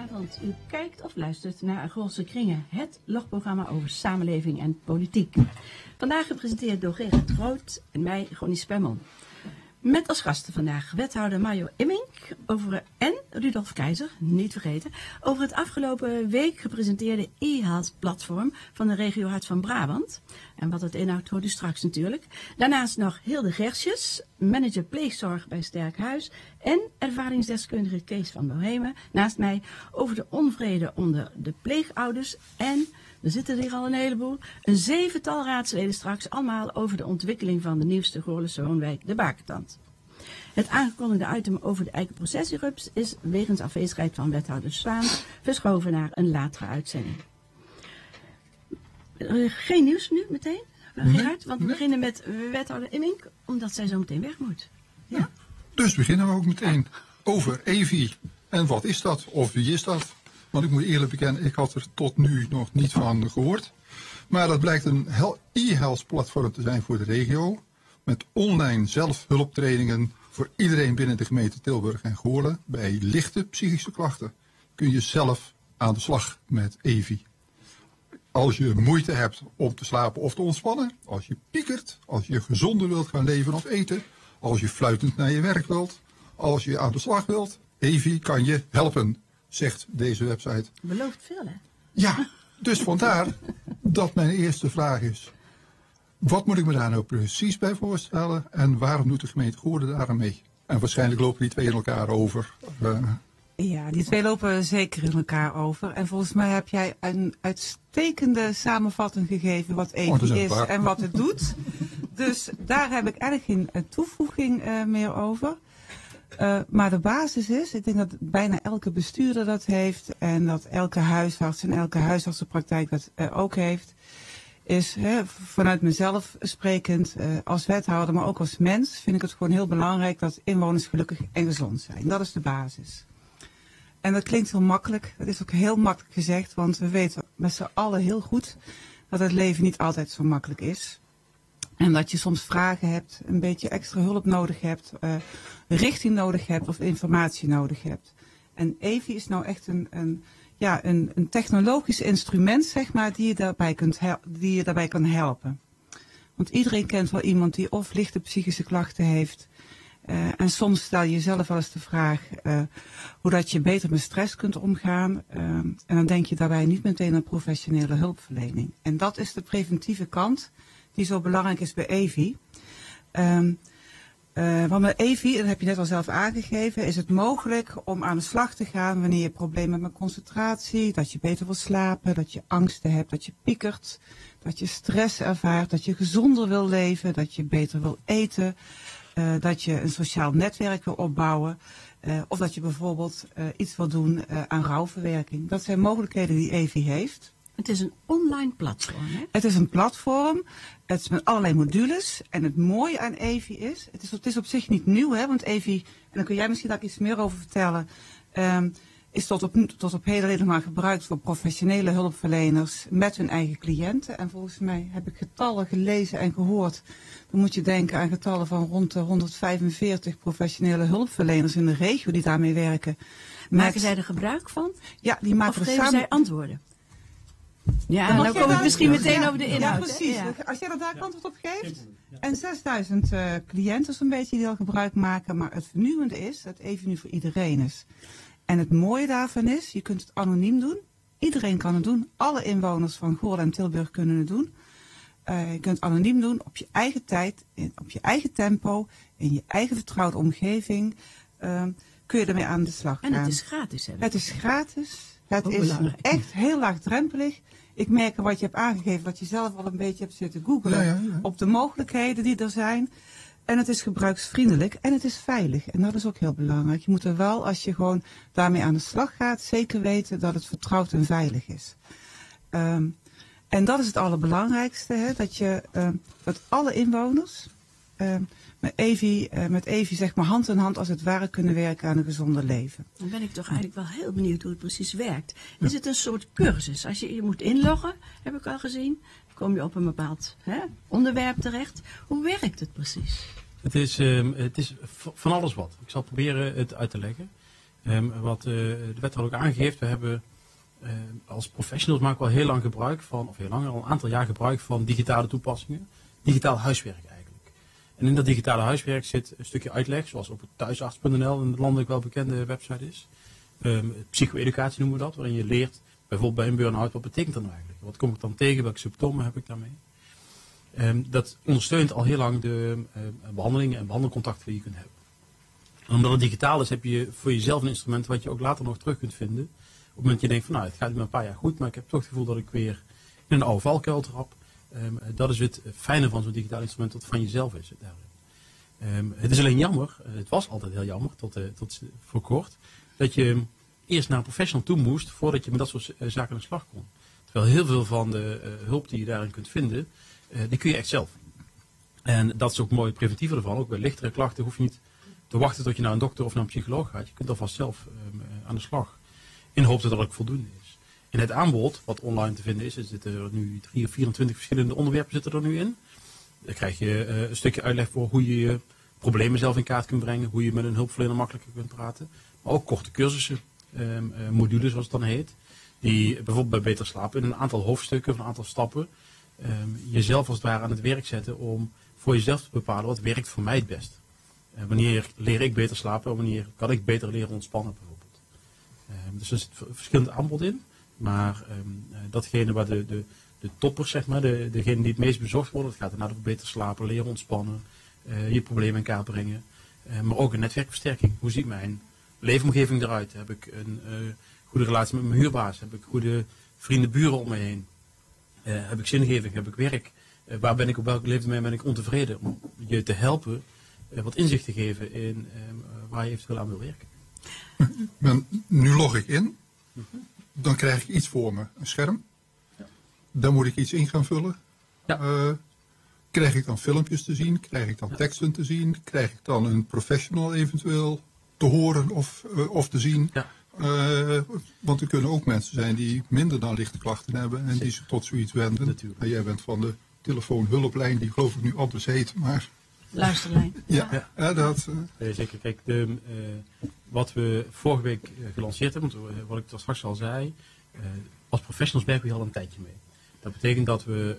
Goedenavond. U kijkt of luistert naar Goorse Kringen, het logprogramma over samenleving en politiek. Vandaag gepresenteerd door Gerard Groot en mij, Ronnie Spemmel. Met als gasten vandaag wethouder Mario Immink en Rudolf Keizer, niet vergeten, over het afgelopen week gepresenteerde e-health-platform van de regio Hart van Brabant. En wat het inhoudt hoort u straks natuurlijk. Daarnaast nog Hilde Gersjes, manager pleegzorg bij Sterk Huis en ervaringsdeskundige Kees van Bohemen naast mij over de onvrede onder de pleegouders en... Er zitten er hier al een heleboel. Een 7-tal raadsleden straks, allemaal over de ontwikkeling van de nieuwste Goorlense woonwijk, de Bakentand. Het aangekondigde item over de eikenprocessierups is wegens afwezigheid van wethouder Zwaan verschoven naar een latere uitzending. Geen nieuws nu meteen, Gerard, want we beginnen met wethouder Immink, omdat zij zo meteen weg moet. Ja? Dus beginnen we ook meteen over EVI. En wat is dat? Of wie is dat? Want ik moet eerlijk bekennen, ik had er tot nu nog niet van gehoord. Maar dat blijkt een e-health platform te zijn voor de regio. Met online zelfhulptrainingen voor iedereen binnen de gemeente Tilburg en Goorlen. Bij lichte psychische klachten kun je zelf aan de slag met EVI. Als je moeite hebt om te slapen of te ontspannen. Als je piekert. Als je gezonder wilt gaan leven of eten. Als je fluitend naar je werk wilt. Als je aan de slag wilt. EVI kan je helpen, zegt deze website. Belooft veel, hè? Ja, dus vandaar dat mijn eerste vraag is. Wat moet ik me daar nou precies bij voorstellen? En waarom doet de gemeente Goorlen daar aan mee? En waarschijnlijk lopen die twee in elkaar over. Ja, die twee lopen zeker in elkaar over. En volgens mij heb jij een uitstekende samenvatting gegeven wat EVI is en wat het doet. Dus daar heb ik eigenlijk geen toevoeging meer over. Maar de basis is, ik denk dat bijna elke bestuurder dat heeft en dat elke huisarts en elke huisartsenpraktijk dat ook heeft, is vanuit mezelf sprekend als wethouder, maar ook als mens, vind ik het gewoon heel belangrijk dat inwoners gelukkig en gezond zijn. Dat is de basis. En dat klinkt heel makkelijk, dat is ook heel makkelijk gezegd, want we weten met z'n allen heel goed dat het leven niet altijd zo makkelijk is. En dat je soms vragen hebt, een beetje extra hulp nodig hebt, richting nodig hebt of informatie nodig hebt. En EVI is nou echt een technologisch instrument, zeg maar, die je daarbij kan helpen. Want iedereen kent wel iemand die of lichte psychische klachten heeft. En soms stel je jezelf wel eens de vraag hoe dat je beter met stress kunt omgaan. En dan denk je daarbij niet meteen aan professionele hulpverlening. En dat is de preventieve kant die zo belangrijk is bij EVI. Want met EVI, dat heb je net al zelf aangegeven, is het mogelijk om aan de slag te gaan wanneer je problemen hebt met concentratie, dat je beter wil slapen, dat je angsten hebt, dat je piekert, dat je stress ervaart, dat je gezonder wil leven, dat je beter wil eten, dat je een sociaal netwerk wil opbouwen, of dat je bijvoorbeeld iets wil doen aan rouwverwerking. Dat zijn mogelijkheden die EVI heeft. Het is een online platform, hè? Het is een platform, het is met allerlei modules. En het mooie aan EVI is, het is op zich niet nieuw, hè, want EVI, en daar kun jij misschien daar iets meer over vertellen, is tot op heden alleen maar gebruikt voor professionele hulpverleners met hun eigen cliënten. En volgens mij heb ik getallen gelezen en gehoord. Dan moet je denken aan getallen van rond de 145 professionele hulpverleners in de regio die daarmee werken. Maken zij er gebruik van? Ja, die maken of geven zij antwoorden? Ja, nou kom ik misschien meteen over de inhoud. Ja, precies. Ja. Als jij daar antwoord op geeft. En 6000 cliënten zo'n beetje die al gebruik maken. Maar het vernieuwende is dat EVI nu voor iedereen is. En het mooie daarvan is, je kunt het anoniem doen. Iedereen kan het doen. Alle inwoners van Goorlen en Tilburg kunnen het doen. Je kunt het anoniem doen op je eigen tijd, op je eigen tempo, in je eigen vertrouwde omgeving. Kun je ermee aan de slag gaan. En het is gratis, hè? Het is gratis. Het is echt heel laagdrempelig. Ik merk wat je hebt aangegeven, dat je zelf al een beetje hebt zitten googlen op de mogelijkheden die er zijn. En het is gebruiksvriendelijk en het is veilig. En dat is ook heel belangrijk. Je moet er wel, als je gewoon daarmee aan de slag gaat, zeker weten dat het vertrouwd en veilig is. En dat is het allerbelangrijkste, hè, dat alle inwoners met EVI zeg maar hand in hand als het ware kunnen werken aan een gezonder leven. Dan ben ik toch eigenlijk wel heel benieuwd hoe het precies werkt. Ja. Is het een soort cursus? Als je moet inloggen, heb ik al gezien, kom je op een bepaald onderwerp terecht. Hoe werkt het precies? Het is van alles wat. Ik zal proberen het uit te leggen. Wat de wethouder ook aangeeft, we hebben als professionals maken we al heel lang gebruik van, of heel lang, al een aantal jaar gebruik van digitale toepassingen. Digitaal huiswerk eigenlijk. En in dat digitale huiswerk zit een stukje uitleg, zoals op thuisarts.nl, een landelijk wel bekende website is. Psycho-educatie noemen we dat, waarin je leert, bijvoorbeeld bij een burn-out, wat betekent dat nou eigenlijk? Wat kom ik dan tegen? Welke symptomen heb ik daarmee? Dat ondersteunt al heel lang de behandelingen en behandelcontacten die je kunt hebben. En omdat het digitaal is, heb je voor jezelf een instrument wat je ook later nog terug kunt vinden. Op het moment dat je denkt van nou, het gaat nu een paar jaar goed, maar ik heb toch het gevoel dat ik weer in een oude valkuil trap. Dat is het fijne van zo'n digitaal instrument dat van jezelf is. Het is alleen jammer, het was altijd heel jammer, tot voor kort, dat je eerst naar een professional toe moest voordat je met dat soort zaken aan de slag kon. Terwijl heel veel van de hulp die je daarin kunt vinden, die kun je echt zelf. En dat is ook mooi preventieve ervan. Ook bij lichtere klachten hoef je niet te wachten tot je naar een dokter of naar een psycholoog gaat. Je kunt alvast zelf aan de slag. In de hoop dat dat ook voldoende is. In het aanbod, wat online te vinden is, er zitten er nu 3 of 24 verschillende onderwerpen zitten er nu in. Dan krijg je een stukje uitleg voor hoe je je problemen zelf in kaart kunt brengen. Hoe je met een hulpverlener makkelijker kunt praten. Maar ook korte cursussen, modules zoals het dan heet. Die bijvoorbeeld bij Beter Slapen in een aantal hoofdstukken of een aantal stappen jezelf als het ware aan het werk zetten om voor jezelf te bepalen wat werkt voor mij het best. Wanneer leer ik beter slapen en wanneer kan ik beter leren ontspannen bijvoorbeeld. Dus er zit verschillend aanbod in. Maar datgene waar de toppers, zeg maar, degene die het meest bezocht worden, het gaat inderdaad over beter slapen, leren ontspannen, je problemen in kaart brengen. Maar ook een netwerkversterking. Hoe ziet mijn leefomgeving eruit? Heb ik een goede relatie met mijn huurbaas? Heb ik goede vrienden, buren om me heen? Heb ik zingeving? Heb ik werk? Waar ben ik op welke leeftijd ben ik ontevreden? Om je te helpen, wat inzicht te geven in waar je eventueel aan wil werken. Nu log ik in. Dan krijg ik iets voor me. Een scherm. Ja. Dan moet ik iets in gaan vullen. Ja. Krijg ik dan filmpjes te zien? Krijg ik dan teksten te zien? Krijg ik dan een professional eventueel te horen of te zien? Ja. Want er kunnen ook mensen zijn die minder dan lichte klachten hebben en die zich tot zoiets wenden. Natuurlijk. Jij bent van de telefoonhulplijn, die geloof ik nu anders heet, maar... Luisterlijn. Ja. Dat... Zeker. Kijk, wat we vorige week gelanceerd hebben, wat ik straks al zei, als professionals werken we hier al een tijdje mee. Dat betekent dat we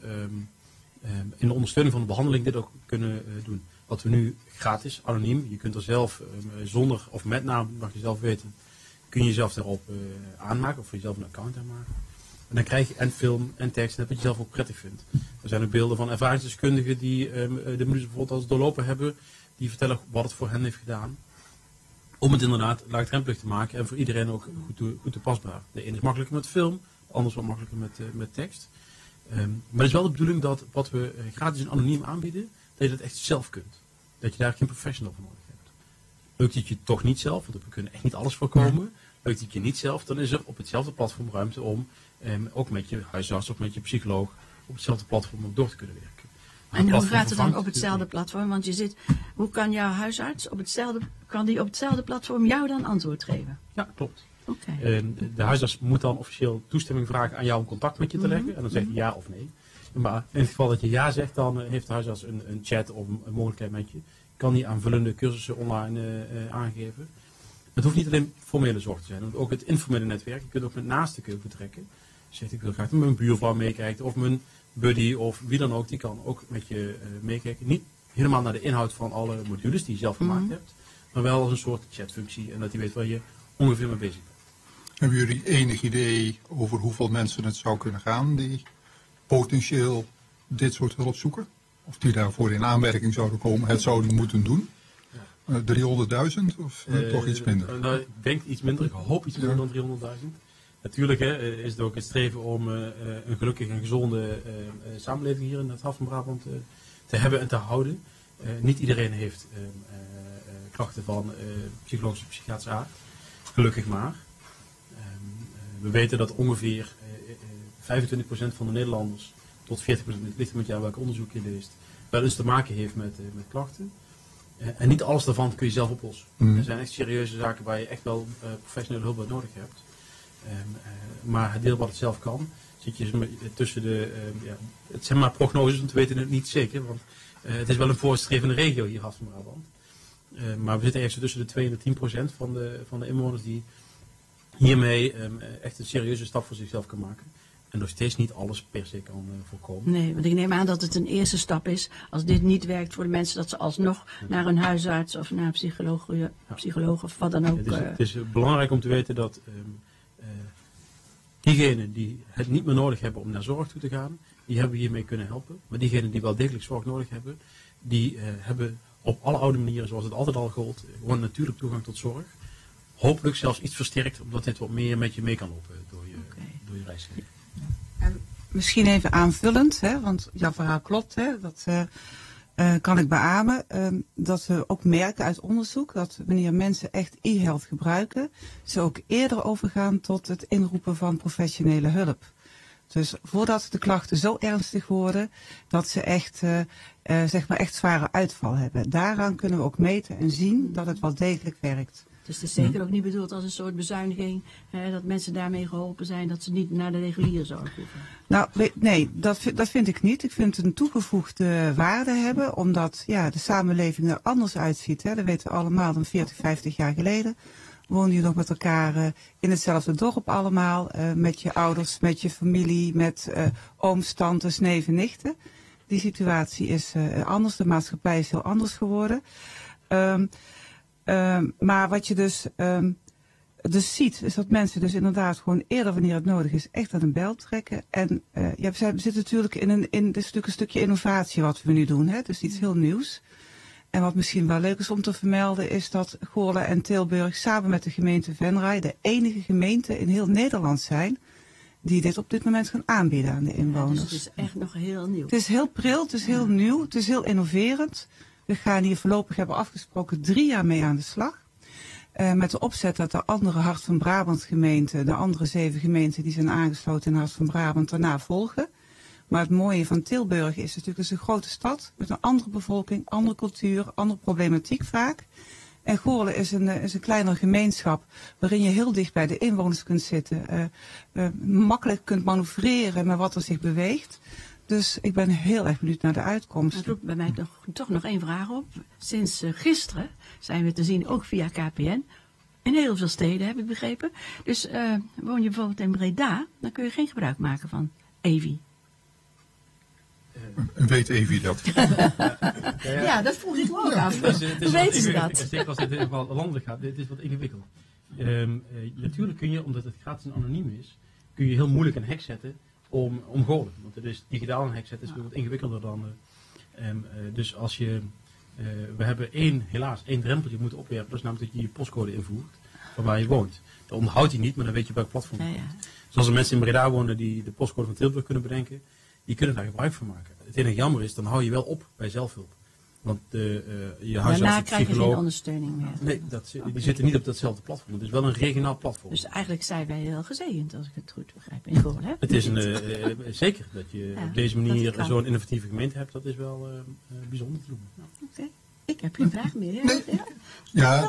in de ondersteuning van de behandeling dit ook kunnen doen. Wat we nu gratis, anoniem, je kunt er zelf zonder of met naam, mag je zelf weten, kun je jezelf daarop aanmaken of voor jezelf een account aanmaken. En dan krijg je en film en tekst, net wat je zelf ook prettig vindt. Er zijn ook beelden van ervaringsdeskundigen die de minuut bijvoorbeeld als doorlopen hebben, die vertellen wat het voor hen heeft gedaan. Om het inderdaad laagdrempelig te maken en voor iedereen ook goed toepasbaar. De ene is makkelijker met film, de ander is wat makkelijker met tekst. Maar het is wel de bedoeling dat wat we gratis en anoniem aanbieden, dat je dat echt zelf kunt. Dat je daar geen professional voor nodig hebt. Lukt het je toch niet zelf, want we kunnen echt niet alles voorkomen. Lukt het je niet zelf, dan is er op hetzelfde platform ruimte om ook met je huisarts of met je psycholoog op hetzelfde platform ook door te kunnen werken. En hoe gaat het dan op hetzelfde platform? Want hoe kan jouw huisarts op hetzelfde platform jou dan antwoord geven? Ja, klopt. Okay. De huisarts moet dan officieel toestemming vragen aan jou om contact met je te leggen. En dan zegt hij ja of nee. Maar in het geval dat je ja zegt, dan heeft de huisarts een chat of een mogelijkheid met je. Kan die aanvullende cursussen online aangeven. Het hoeft niet alleen formele zorg te zijn, want ook het informele netwerk. Je kunt ook met naasten vertrekken. Zegt ik wil graag dat mijn buurvrouw meekijkt of mijn buddy of wie dan ook. Die kan ook met je meekijken. Niet helemaal naar de inhoud van alle modules die je zelf gemaakt hebt. Maar wel als een soort chatfunctie en dat hij weet waar je ongeveer mee bezig bent. Hebben jullie enig idee over hoeveel mensen het zou kunnen gaan die potentieel dit soort hulp zoeken? Of die daarvoor in aanmerking zouden komen, het zouden moeten doen? 300.000 of toch iets minder? Nou, ik denk iets minder. Ik hoop iets minder dan 300.000. Natuurlijk is het ook het streven om een gelukkige en gezonde samenleving hier in het Hart van Brabant te hebben en te houden. Niet iedereen heeft klachten van psychologische psychiatrische aard. Gelukkig maar. We weten dat ongeveer 25% van de Nederlanders tot 40%, het ligt met jou welk onderzoek je leest, wel eens te maken heeft met klachten. En niet alles daarvan kun je zelf oplossen. Er zijn echt serieuze zaken waar je echt wel professionele hulp bij nodig hebt. Maar het deel wat het zelf kan, zit je tussen het zijn maar prognoses, want we weten het niet zeker. Want het is wel een vooruitstrevende regio hier, Hart van Brabant. Maar we zitten ergens tussen de 2 en de 10% van de inwoners die hiermee echt een serieuze stap voor zichzelf kan maken. En nog steeds niet alles per se kan voorkomen. Nee, want ik neem aan dat het een eerste stap is. Als dit niet werkt voor de mensen, dat ze alsnog naar een huisarts of naar een psycholoog of wat dan ook. Het is belangrijk om te weten dat diegenen die het niet meer nodig hebben om naar zorg toe te gaan, die hebben we hiermee kunnen helpen. Maar diegenen die wel degelijk zorg nodig hebben, die hebben op alle oude manieren, zoals het altijd al gold, gewoon natuurlijk toegang tot zorg. Hopelijk zelfs iets versterkt, omdat dit wat meer met je mee kan lopen door je reis. En misschien even aanvullend, hè, want jouw verhaal klopt, hè, dat kan ik beamen. Dat we ook merken uit onderzoek dat wanneer mensen echt e-health gebruiken, ze ook eerder overgaan tot het inroepen van professionele hulp. Dus voordat de klachten zo ernstig worden dat ze echt, zeg maar echt zware uitval hebben. Daaraan kunnen we ook meten en zien dat het wel degelijk werkt. Dus het is zeker ook niet bedoeld als een soort bezuiniging, dat mensen daarmee geholpen zijn, dat ze niet naar de reguliere zorg hoeven. Nou, nee, dat vind ik niet. Ik vind het een toegevoegde waarde hebben, omdat de samenleving er anders uitziet. Hè. Dat weten we allemaal dan 40, 50 jaar geleden. Woon je nog met elkaar in hetzelfde dorp allemaal, met je ouders, met je familie, met ooms, tantes, neven, nichten. Die situatie is anders, de maatschappij is heel anders geworden. Maar wat je dus ziet, is dat mensen dus inderdaad gewoon eerder wanneer het nodig is, echt aan een bel trekken. En we zitten natuurlijk in een stukje innovatie wat we nu doen, hè? Dus iets heel nieuws. En wat misschien wel leuk is om te vermelden, is dat Goorlen en Tilburg samen met de gemeente Venray de enige gemeente in heel Nederland zijn die dit op dit moment gaan aanbieden aan de inwoners. Dus het is echt nog heel nieuw. Het is heel pril, het is heel nieuw, het is heel innoverend. We gaan hier voorlopig, hebben afgesproken, 3 jaar mee aan de slag. Met de opzet dat de andere Hart van Brabant gemeenten, de andere 7 gemeenten die zijn aangesloten in Hart van Brabant, daarna volgen. Maar het mooie van Tilburg is natuurlijk, het is een grote stad met een andere bevolking, andere cultuur, andere problematiek vaak. En Goorlen is een kleinere gemeenschap waarin je heel dicht bij de inwoners kunt zitten. Makkelijk kunt manoeuvreren met wat er zich beweegt. Dus ik ben heel erg benieuwd naar de uitkomst. Dat roept bij mij toch nog 1 vraag op. Sinds gisteren zijn we te zien, ook via KPN, in heel veel steden heb ik begrepen. Dus woon je bijvoorbeeld in Breda, dan kun je geen gebruik maken van Evi. Weet Evi dat? Ja, dat vroeg ik me ook af. Hoe weten ze dat? Zeker als het in geval landelijk gaat, dit is wat ingewikkeld. Natuurlijk kun je, omdat het gratis en anoniem is, kun je heel moeilijk een hek zetten om Goorlen. Want het is digitaal een hek zetten is wat ingewikkelder dan. Dus als je, we hebben helaas één drempeltje moeten opwerpen, dat is namelijk dat je je postcode invoert van waar je woont. Dat onthoudt hij niet, maar dan weet je welk platform je woont. Dus als er mensen in Breda wonen die de postcode van Tilburg kunnen bedenken, die kunnen daar gebruik van maken. Het enige jammer is, dan hou je wel op bij zelfhulp. Want je huisarts, daarna krijg je geen ondersteuning meer. Nee, die zitten niet op datzelfde platform. Het is wel een regionaal platform. Dus eigenlijk zijn wij heel gezegend, als ik het goed begrijp. In Goorlen, hè? Het is zeker dat je op deze manier zo'n innovatieve gemeente hebt. Dat is wel bijzonder te doen. Oké. Ik heb geen vraag meer. Nee. Ja,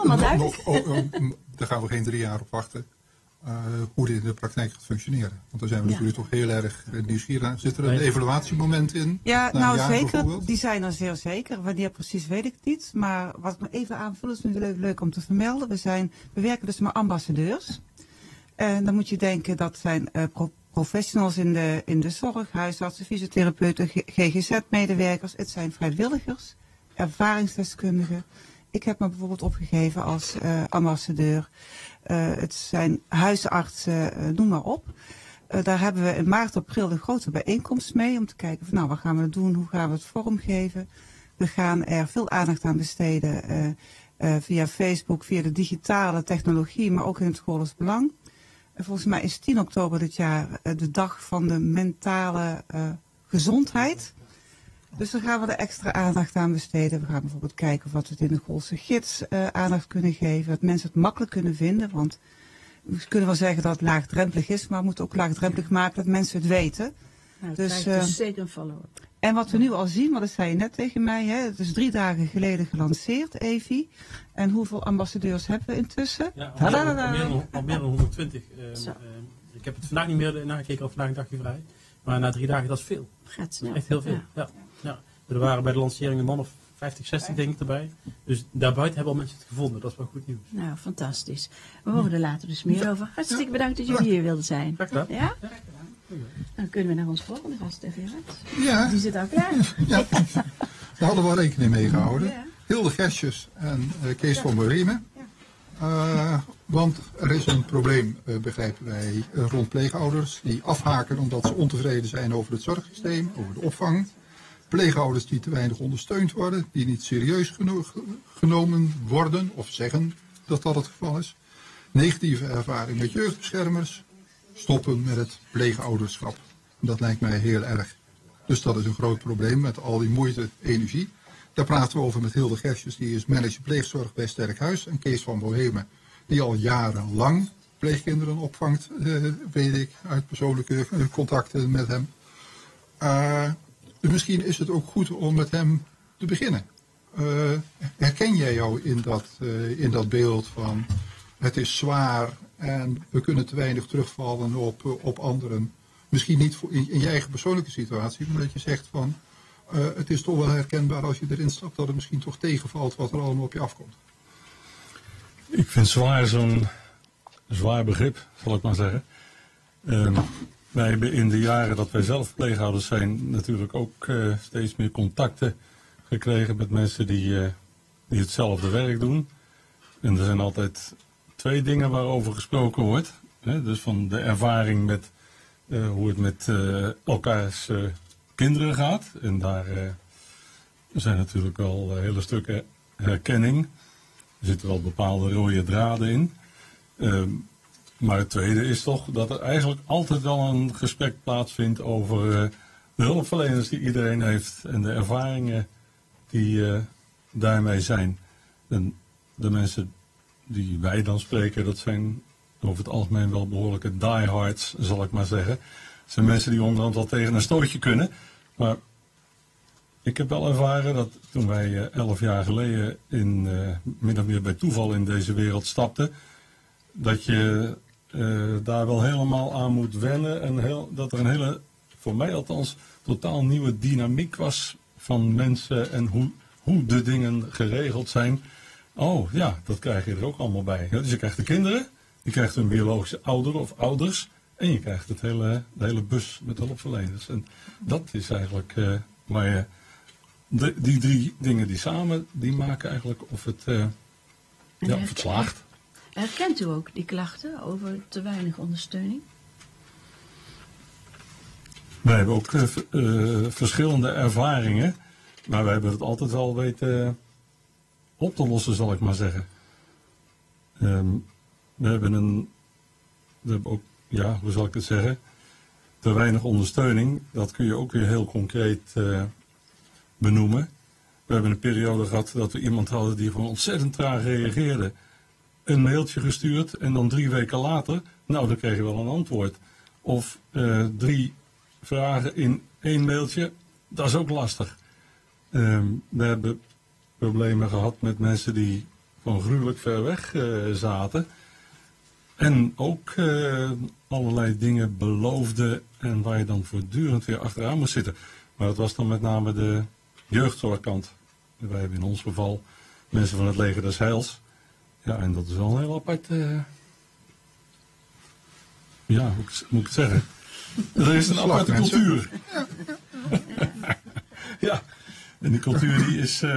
daar gaan we geen 3 jaar op wachten. Hoe dit in de praktijk gaat functioneren. Want daar zijn we natuurlijk toch heel erg nieuwsgierig naar. Zit er een evaluatiemoment in? Ja, nou zeker. Die zijn er zeer zeker. Wanneer precies weet ik niet. Maar wat ik me even aanvul is leuk om te vermelden. We werken dus met ambassadeurs. En dan moet je denken dat zijn professionals in de zorg, huisartsen, fysiotherapeuten, GGZ-medewerkers. Het zijn vrijwilligers, ervaringsdeskundigen. Ik heb me bijvoorbeeld opgegeven als ambassadeur. Het zijn huisartsen, noem maar op. Daar hebben we in maart, april een grote bijeenkomst mee. Om te kijken van wat gaan we doen, hoe gaan we het vormgeven. We gaan er veel aandacht aan besteden via Facebook, via de digitale technologie, maar ook in het Goorlens Belang. Volgens mij is 10 oktober dit jaar de dag van de mentale gezondheid. Dus daar gaan we er extra aandacht aan besteden. We gaan bijvoorbeeld kijken of we het in de Goorlse gids aandacht kunnen geven. Dat mensen het makkelijk kunnen vinden. Want we kunnen wel zeggen dat het laagdrempelig is. Maar we moeten ook laagdrempelig maken dat mensen het weten. Nou, dus zeker een follow-up. En wat we nu al zien, want dat zei je net tegen mij. Hè, het is 3 dagen geleden gelanceerd, Evi. En hoeveel ambassadeurs hebben we intussen? Ja, al meer dan 120. Ik heb het vandaag niet meer nagekeken, al vandaag een dagje vrij. Maar na 3 dagen, dat is veel. Gaat snel. Echt heel veel. Ja. Er waren bij de lancering een man of 50, 60 denk ik erbij. Dus daarbuiten hebben al mensen het gevonden. Dat is wel goed nieuws. Nou, fantastisch. We horen er later dus meer over. Hartstikke bedankt dat jullie hier wilden zijn. Graag gedaan. Ja? Dan kunnen we naar onze volgende gast, Gerard. Ja. Die zit al klaar. Ja, daar hadden we wel rekening mee gehouden. Ja. Hilde Gersjes en Kees van Boremen. Want er is een probleem, begrijpen wij, rond pleegouders die afhaken omdat ze ontevreden zijn over het zorgsysteem, over de opvang. Pleegouders die te weinig ondersteund worden, die niet serieus genomen worden of zeggen dat dat het geval is. Negatieve ervaring met jeugdbeschermers, stoppen met het pleegouderschap. Dat lijkt mij heel erg. Dus dat is een groot probleem met al die moeite, energie. Daar praten we over met Hilde Gersjes, die is manager pleegzorg bij Sterkhuis. En Kees van Bohemen, die al jarenlang pleegkinderen opvangt, weet ik, uit persoonlijke contacten met hem. Dus misschien is het ook goed om met hem te beginnen. Herken jij jou in dat beeld van het is zwaar en we kunnen te weinig terugvallen op anderen? Misschien niet in je eigen persoonlijke situatie, maar dat je zegt van het is toch wel herkenbaar als je erin stapt dat het misschien toch tegenvalt wat er allemaal op je afkomt. Ik vind zwaar zo'n zwaar begrip, zal ik maar zeggen. Wij hebben in de jaren dat wij zelf pleegouders zijn natuurlijk ook steeds meer contacten gekregen met mensen die hetzelfde werk doen. En er zijn altijd twee dingen waarover gesproken wordt. Hè? Dus van de ervaring met hoe het met elkaars kinderen gaat. En daar zijn natuurlijk wel hele stukken herkenning. Er zitten wel bepaalde rode draden in. Maar het tweede is toch dat er eigenlijk altijd wel een gesprek plaatsvindt over de hulpverleners die iedereen heeft en de ervaringen die daarmee zijn. En de mensen die wij dan spreken, dat zijn over het algemeen wel behoorlijke diehards, zal ik maar zeggen. Het zijn mensen die onderhand wel tegen een stootje kunnen. Maar ik heb wel ervaren dat toen wij 11 jaar geleden min of meer bij toeval in deze wereld stapten, dat je daar wel helemaal aan moet wennen en dat er een hele, voor mij althans, totaal nieuwe dynamiek was van mensen en hoe de dingen geregeld zijn. Oh ja, dat krijg je er ook allemaal bij. Dus je krijgt de kinderen, je krijgt hun biologische ouder of ouders en je krijgt de hele bus met hulpverleners. En dat is eigenlijk waar je, die drie dingen die samen, die maken eigenlijk of het slaagt. Herkent u ook die klachten over te weinig ondersteuning? Wij hebben ook verschillende ervaringen, maar wij hebben het altijd wel weten op te lossen, zal ik maar zeggen. We hebben ook, ja, hoe zal ik het zeggen, te weinig ondersteuning. Dat kun je ook weer heel concreet benoemen. We hebben een periode gehad dat we iemand hadden die gewoon ontzettend traag reageerde. Een mailtje gestuurd en dan 3 weken later, nou dan kreeg je wel een antwoord. Of 3 vragen in 1 mailtje, dat is ook lastig. We hebben problemen gehad met mensen die van gruwelijk ver weg zaten. En ook allerlei dingen beloofden en waar je dan voortdurend weer achteraan moest zitten. Maar dat was dan met name de jeugdzorgkant. Wij hebben in ons geval mensen van het leger des Heils. Ja, en dat is wel een heel apart, ja, hoe moet ik het zeggen? Er is een aparte cultuur. Ja, en die cultuur die is,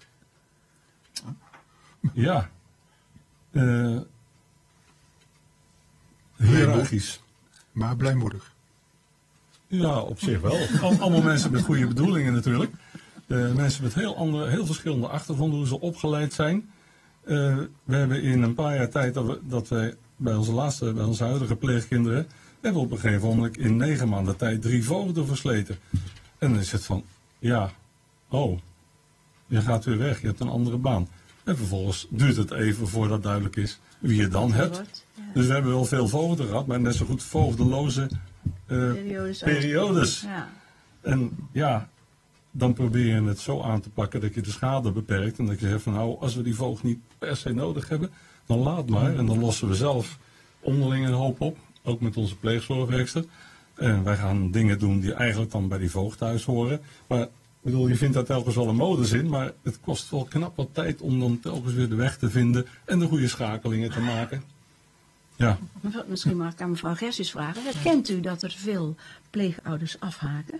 hiërarchisch. Maar blijmoedig. Ja, op zich wel. Allemaal mensen met goede bedoelingen natuurlijk. Mensen met heel verschillende achtergronden, hoe ze opgeleid zijn. We hebben in een paar jaar tijd dat wij bij onze huidige pleegkinderen, hebben we op een gegeven moment in 9 maanden tijd 3 voogden versleten. En dan is het van, ja, oh, je gaat weer weg, je hebt een andere baan. En vervolgens duurt het even voordat duidelijk is wie je dan hebt. Dus we hebben wel veel voogden gehad, maar net zo goed voogdeloze periodes. Ja. En ja, dan probeer je het zo aan te pakken dat je de schade beperkt. En dat je zegt van nou, als we die voogd niet per se nodig hebben, dan laat maar. En dan lossen we zelf onderling een hoop op. Ook met onze pleegzorgwerkster. En wij gaan dingen doen die eigenlijk dan bij die voogd thuis horen. Maar bedoel, je vindt daar telkens wel een modus in, maar het kost wel knap wat tijd om dan telkens weer de weg te vinden en de goede schakelingen te maken. Ja. Misschien mag ik aan mevrouw Gersies vragen. Herkent u dat er veel pleegouders afhaken?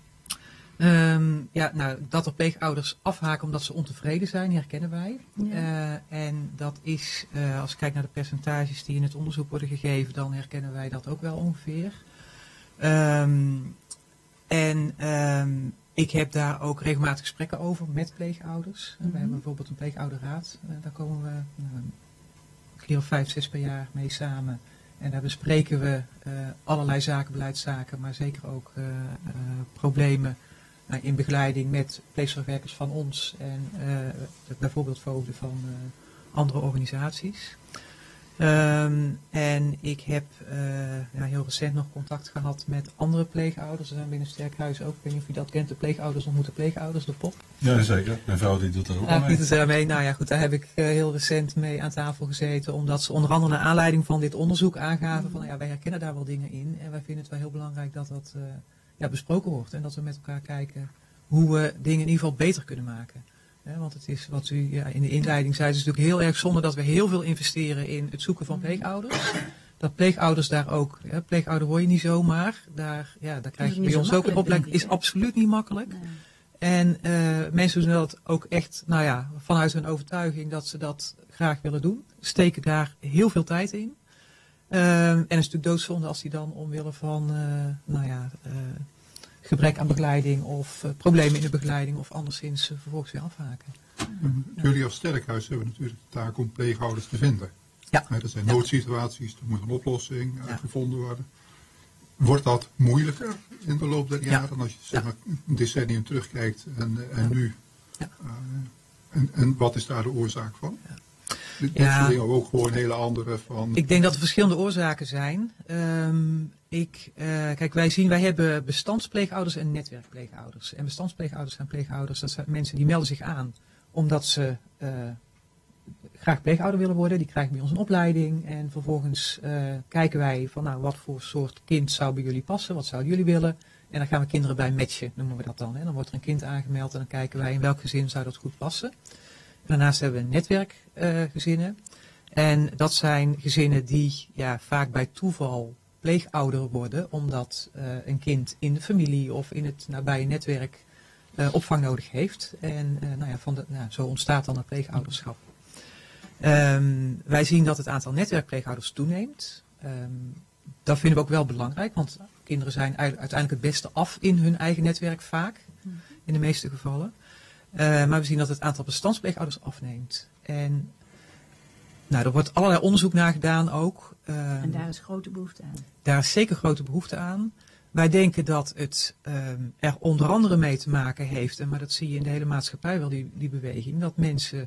Dat er pleegouders afhaken omdat ze ontevreden zijn, herkennen wij. Ja. En dat is, als ik kijk naar de percentages die in het onderzoek worden gegeven, dan herkennen wij dat ook wel ongeveer. Ik heb daar ook regelmatig gesprekken over met pleegouders. We hebben bijvoorbeeld een pleegouderraad. Daar komen we een keer of 5, 6 per jaar mee samen. En daar bespreken we allerlei zaken, beleidszaken, maar zeker ook problemen in begeleiding met pleegzorgwerkers van ons en bijvoorbeeld voogden van andere organisaties. En ik heb heel recent nog contact gehad met andere pleegouders. Er zijn binnen Sterkhuis ook, ik weet niet of je dat kent, de pleegouders ontmoeten pleegouders, de POP. Ja, zeker. Mijn vrouw die doet er ook aan mee. Doet er mee. Nou ja, goed, daar heb ik heel recent mee aan tafel gezeten, omdat ze onder andere naar aanleiding van dit onderzoek aangaven van, wij herkennen daar wel dingen in en wij vinden het wel heel belangrijk dat dat besproken wordt en dat we met elkaar kijken hoe we dingen in ieder geval beter kunnen maken. Want het is wat u in de inleiding zei, het is natuurlijk heel erg zonde dat we heel veel investeren in het zoeken van pleegouders. Dat pleegouders daar ook, pleegouder word je niet zomaar, daar krijg je bij ons ook een opleiding, is absoluut niet makkelijk. Nee. En mensen doen dat ook echt, vanuit hun overtuiging dat ze dat graag willen doen, steken daar heel veel tijd in. En het is natuurlijk doodzonde als die dan omwille van, gebrek aan begeleiding of problemen in de begeleiding of anderszins vervolgens weer afhaken. Jullie als Sterkhuis hebben natuurlijk de taak om pleegouders te vinden. Ja. Er zijn noodsituaties, er moet een oplossing gevonden worden. Wordt dat moeilijker in de loop der jaren als je zeg maar, een decennium terugkijkt en nu? Ja. En wat is daar de oorzaak van? Ja. Dit soort dingen ook gewoon hele andere van. Ik denk dat er verschillende oorzaken zijn. Wij hebben bestandspleegouders en netwerkpleegouders. En bestandspleegouders zijn pleegouders, dat zijn mensen die melden zich aan omdat ze graag pleegouder willen worden. Die krijgen bij ons een opleiding en vervolgens kijken wij van wat voor soort kind zou bij jullie passen, wat zouden jullie willen. En dan gaan we kinderen bij matchen, noemen we dat dan. Dan wordt er een kind aangemeld en dan kijken wij in welk gezin zou dat goed passen. Daarnaast hebben we netwerkgezinnen. En dat zijn gezinnen die vaak bij toeval pleegouder worden, omdat een kind in de familie of in het nabije netwerk opvang nodig heeft. En zo ontstaat dan het pleegouderschap. Wij zien dat het aantal netwerkpleegouders toeneemt. Dat vinden we ook wel belangrijk, want kinderen zijn uiteindelijk het beste af in hun eigen netwerk vaak, in de meeste gevallen. Maar we zien dat het aantal bestandspleegouders afneemt. En er wordt allerlei onderzoek naar gedaan ook. En daar is grote behoefte aan. Daar is zeker grote behoefte aan. Wij denken dat het er onder andere mee te maken heeft, maar dat zie je in de hele maatschappij wel, die beweging, dat mensen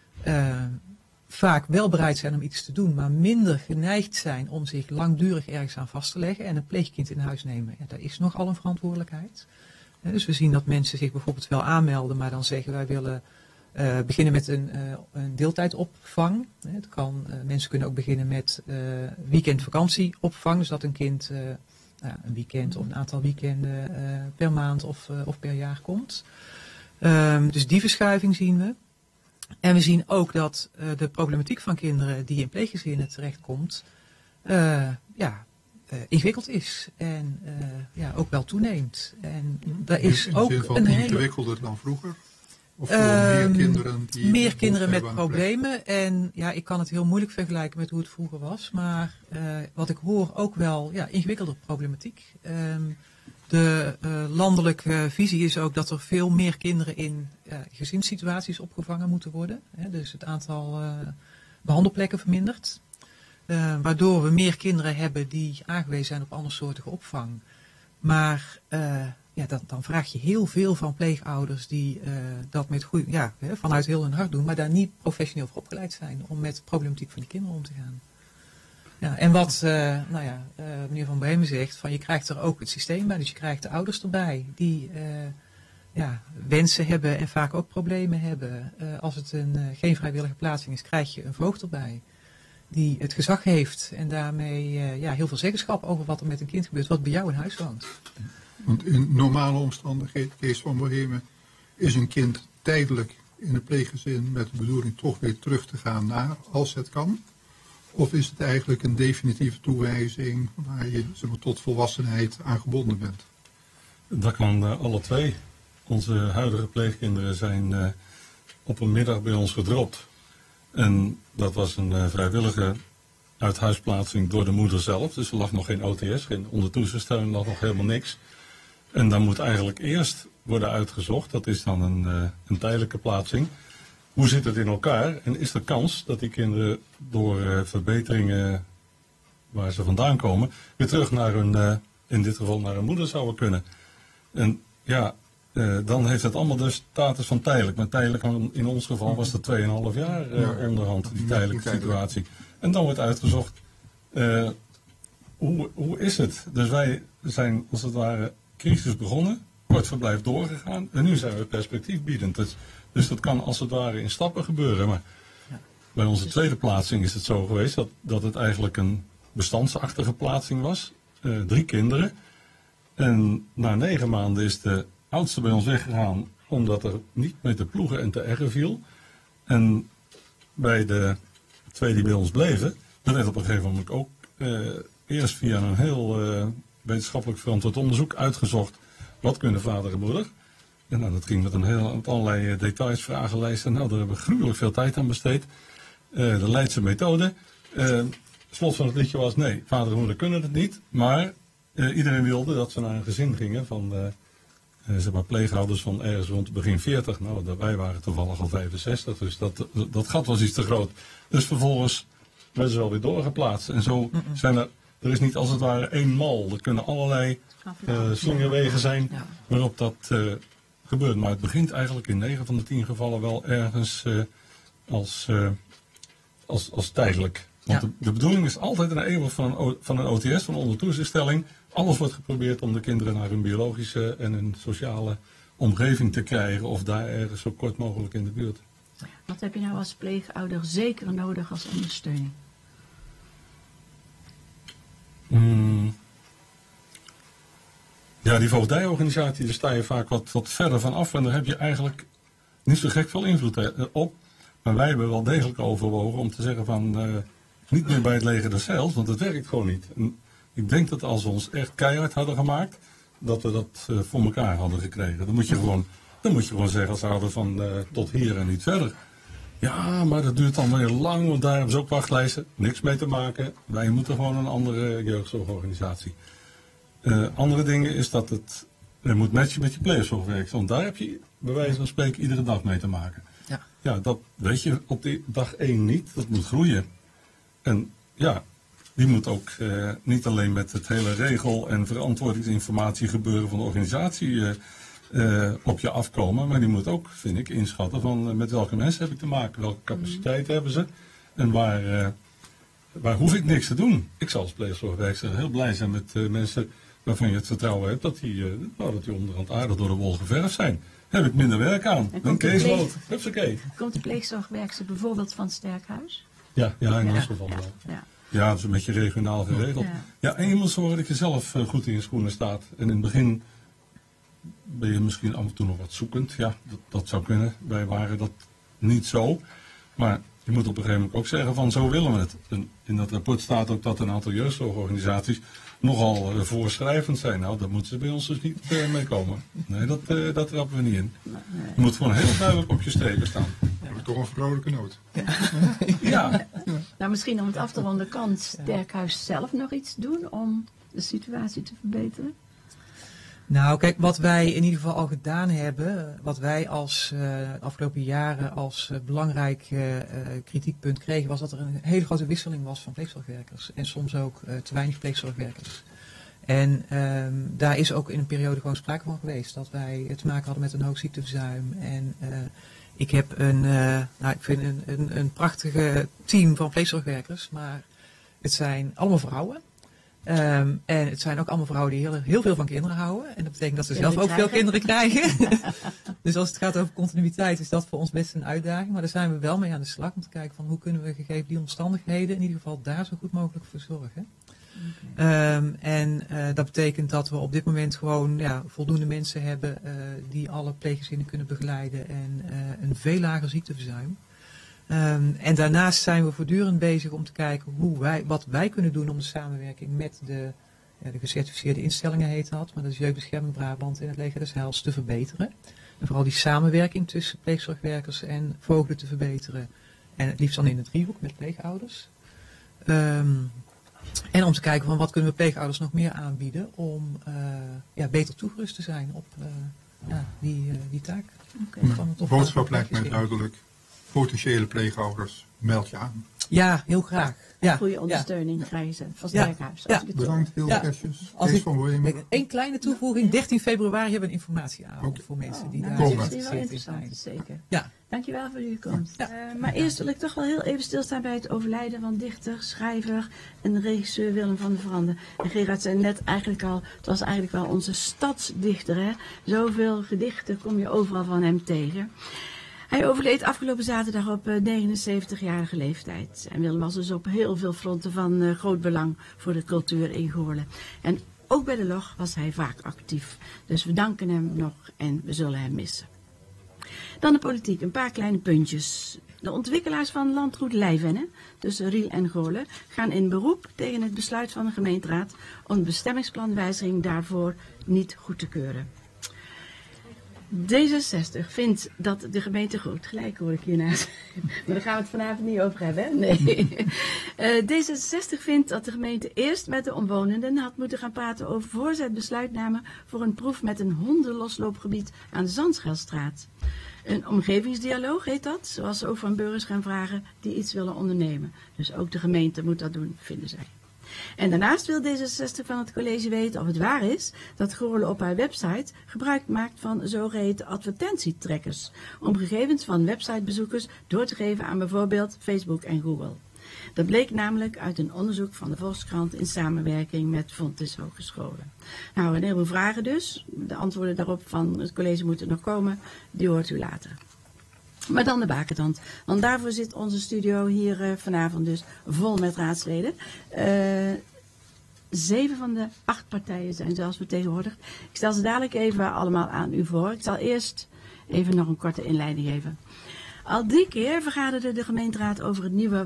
vaak wel bereid zijn om iets te doen, maar minder geneigd zijn om zich langdurig ergens aan vast te leggen en een pleegkind in huis nemen. Ja, daar is nogal een verantwoordelijkheid. Dus we zien dat mensen zich bijvoorbeeld wel aanmelden, maar dan zeggen wij willen beginnen met een deeltijdopvang. Het kan, mensen kunnen ook beginnen met weekendvakantieopvang, dus dat een kind een weekend of een aantal weekenden per maand of per jaar komt. Dus die verschuiving zien we. En we zien ook dat de problematiek van kinderen die in pleeggezinnen terechtkomt, ingewikkeld is en ook wel toeneemt. En daar is ook een hele ingewikkelder dan vroeger? Of meer kinderen die meer kinderen met problemen. En ik kan het heel moeilijk vergelijken met hoe het vroeger was. Maar wat ik hoor ook wel ingewikkelder problematiek. De landelijke visie is ook dat er veel meer kinderen in gezinssituaties opgevangen moeten worden. Dus het aantal behandelplekken vermindert. Waardoor we meer kinderen hebben die aangewezen zijn op andersoortige opvang. Maar dan vraag je heel veel van pleegouders die dat met vanuit heel hun hart doen, maar daar niet professioneel voor opgeleid zijn om met de problematiek van die kinderen om te gaan. Ja, en wat meneer Van Bremen zegt, van je krijgt er ook het systeem bij, dus je krijgt de ouders erbij die wensen hebben en vaak ook problemen hebben. Als het geen vrijwillige plaatsing is, krijg je een voogd erbij die het gezag heeft en daarmee heel veel zeggenschap over wat er met een kind gebeurt wat bij jou in huis woont. Want in normale omstandigheden, Kees van Bohemen, is een kind tijdelijk in een pleeggezin met de bedoeling toch weer terug te gaan naar, als het kan? Of is het eigenlijk een definitieve toewijzing waar je tot volwassenheid aan gebonden bent? Dat kan alle twee. Onze huidige pleegkinderen zijn op een middag bij ons gedropt. En dat was een vrijwillige uithuisplaatsing door de moeder zelf. Dus er lag nog geen OTS, geen ondertoezichtsteun, lag nog helemaal niks. En dan moet eigenlijk eerst worden uitgezocht, dat is dan een tijdelijke plaatsing. Hoe zit het in elkaar en is er kans dat die kinderen door verbeteringen waar ze vandaan komen, weer terug naar hun, in dit geval naar hun moeder zouden kunnen. En ja, dan heeft het allemaal de status van tijdelijk. Maar tijdelijk in ons geval was dat 2,5 jaar onderhand, die tijdelijke situatie. En dan wordt uitgezocht, hoe is het? Dus wij zijn als het ware crisis begonnen, kort verblijf doorgegaan en nu zijn we perspectiefbiedend. Dus dat kan als het ware in stappen gebeuren. Maar bij onze tweede plaatsing is het zo geweest dat het eigenlijk een bestandsachtige plaatsing was. 3 kinderen. En na 9 maanden is de oudste bij ons weggegaan omdat er niet mee te ploegen en te ergen viel. En bij de 2 die bij ons bleven, dat werd op een gegeven moment ook eerst via een heel wetenschappelijk verantwoord onderzoek uitgezocht. Wat kunnen vader en moeder? En nou, dat ging met allerlei details, vragenlijsten. Nou, daar hebben we gruwelijk veel tijd aan besteed. De Leidse methode. Slot van het liedje was, nee, vader en moeder kunnen het niet. Maar iedereen wilde dat ze naar een gezin gingen van zeg maar pleegouders van ergens rond begin 40. Nou, wij waren toevallig al 65, dus dat gat was iets te groot. Dus vervolgens werden ze wel weer doorgeplaatst. En zo zijn er is niet als het ware 1 mal. Er kunnen allerlei slingerwegen zijn waarop dat gebeurt. Maar het begint eigenlijk in 9 van de 10 gevallen wel ergens als tijdelijk. Want de bedoeling is altijd een eeuwig van een OTS, van een ondertoezichtstelling. Alles wordt geprobeerd om de kinderen naar hun biologische en hun sociale omgeving te krijgen. Of daar ergens zo kort mogelijk in de buurt. Wat heb je nou als pleegouder zeker nodig als ondersteuning? Ja, die voogdijorganisatie, daar sta je vaak wat verder van af. En daar heb je eigenlijk niet zo gek veel invloed op. Maar wij hebben wel degelijk overwogen om te zeggen van niet meer bij het leger des Heils, want het werkt gewoon niet. En ik denk dat als we ons echt keihard hadden gemaakt, dat we dat voor elkaar hadden gekregen. Dan moet je gewoon zeggen als ouder van tot hier en niet verder. Ja, maar dat duurt dan weer lang, want daar hebben ze ook wachtlijsten. Niks mee te maken. Wij moeten gewoon een andere jeugdzorgorganisatie. Andere dingen is dat het moet matchen met je pleegzorgwerk. Want daar heb je bij wijze van spreken iedere dag mee te maken. Ja, dat weet je op die dag 1 niet. Dat moet groeien. En ja, die moet ook niet alleen met het hele regel- en verantwoordingsinformatie gebeuren van de organisatie op je afkomen. Maar die moet ook, vind ik, inschatten van met welke mensen heb ik te maken. Welke capaciteiten hebben ze. En waar hoef ik niks te doen. Ik zal als pleegzorgwerkster heel blij zijn met mensen waarvan je het vertrouwen hebt dat die onderhand aardig door de wol geverfd zijn. Heb ik minder werk aan. Een caseload. Hupsakee. Komt de pleegzorgwerkster bijvoorbeeld van het sterkhuis? Ja, in ons geval wel. Ja, dat is een beetje regionaal geregeld. Ja, en je moet zorgen dat je zelf goed in je schoenen staat. En in het begin ben je misschien af en toe nog wat zoekend. Ja, dat zou kunnen. Wij waren dat niet zo. Maar je moet op een gegeven moment ook zeggen van zo willen we het. En in dat rapport staat ook dat een aantal jeugdzorgorganisaties nogal voorschrijvend zijn. Nou, daar moeten ze bij ons dus niet mee komen. Nee, dat trappen we niet in. Je moet gewoon heel duidelijk op je strepen staan. Dat is toch een vrolijke noot. Ja. Nou, misschien om het af te ronden, kan het sterkhuis zelf nog iets doen om de situatie te verbeteren? Nou, kijk, wat wij in ieder geval al gedaan hebben, wat wij als de afgelopen jaren als belangrijk kritiekpunt kregen, was dat er een hele grote wisseling was van pleegzorgwerkers. En soms ook te weinig pleegzorgwerkers. En daar is ook in een periode gewoon sprake van geweest dat wij te maken hadden met een hoog ziekteverzuim. En ik heb ik vind een prachtige team van pleegzorgwerkers, maar het zijn allemaal vrouwen. En het zijn ook allemaal vrouwen die heel veel van kinderen houden. En dat betekent dat ze zelf ook veel kinderen krijgen. Dus als het gaat over continuïteit is dat voor ons best een uitdaging. Maar daar zijn we wel mee aan de slag om te kijken van hoe kunnen we gegeven die omstandigheden in ieder geval daar zo goed mogelijk voor zorgen. Dat betekent dat we op dit moment gewoon voldoende mensen hebben die alle pleeggezinnen kunnen begeleiden en een veel lager ziekteverzuim. En daarnaast zijn we voortdurend bezig om te kijken wat wij kunnen doen om de samenwerking met de gecertificeerde instellingen heet dat, maar dat is Jeugdbescherming Brabant en het Leger des Heils te verbeteren. En vooral die samenwerking tussen pleegzorgwerkers en voogden te verbeteren. En het liefst dan in het driehoek met pleegouders. En om te kijken van wat kunnen we pleegouders nog meer aanbieden om beter toegerust te zijn op die taak. De boodschap lijkt mij duidelijk. Potentiële pleegouders, meld je aan. Ja, heel graag. Ja, goede ondersteuning krijgen ze van het werkhuis. Bedankt, heel eventjes. Een kleine toevoeging. 13 februari hebben we een informatieavond voor mensen die daar geïnteresseerd zijn. Zeker. Ja. Dankjewel voor uw komst. Maar eerst wil ik toch wel heel even stilstaan bij het overlijden van dichter, schrijver en regisseur Willem van der Vrande. En Gerard zei net eigenlijk al, het was eigenlijk wel onze stadsdichter. Hè? Zoveel gedichten kom je overal van hem tegen. Hij overleed afgelopen zaterdag op 79-jarige leeftijd. En Willem was dus op heel veel fronten van groot belang voor de cultuur in Goorlen. En ook bij de LOG was hij vaak actief. Dus we danken hem nog en we zullen hem missen. Dan de politiek, een paar kleine puntjes. De ontwikkelaars van landgoed Leijvenne, tussen Riel en Goorlen, gaan in beroep tegen het besluit van de gemeenteraad om de bestemmingsplanwijziging daarvoor niet goed te keuren. D66 vindt dat de gemeente goed, gelijk hoor ik hiernaast, maar daar gaan we het vanavond niet over hebben, hè? Nee. D66 vindt dat de gemeente eerst met de omwonenden had moeten gaan praten over voor ze het besluit namen voor een proef met een hondenlosloopgebied aan de Zandschelstraat. Een omgevingsdialoog heet dat, zoals ze ook van burgers gaan vragen die iets willen ondernemen. Dus ook de gemeente moet dat doen, vinden zij. En daarnaast wil D66 van het college weten of het waar is dat Goorlen op haar website gebruik maakt van zogeheten advertentietrekkers, om gegevens van websitebezoekers door te geven aan bijvoorbeeld Facebook en Google. Dat bleek namelijk uit een onderzoek van de Volkskrant in samenwerking met Fontys Hogescholen. Nou, een heleboel vragen dus. De antwoorden daarop van het college moeten nog komen, die hoort u later. Maar dan de Bakentand. Want daarvoor zit onze studio hier vanavond dus vol met raadsleden. 7 van de 8 partijen zijn zelfs vertegenwoordigd. Ik stel ze dadelijk even allemaal aan u voor. Ik zal eerst even nog een korte inleiding geven. Al 3 keer vergaderde de gemeenteraad over het nieuwe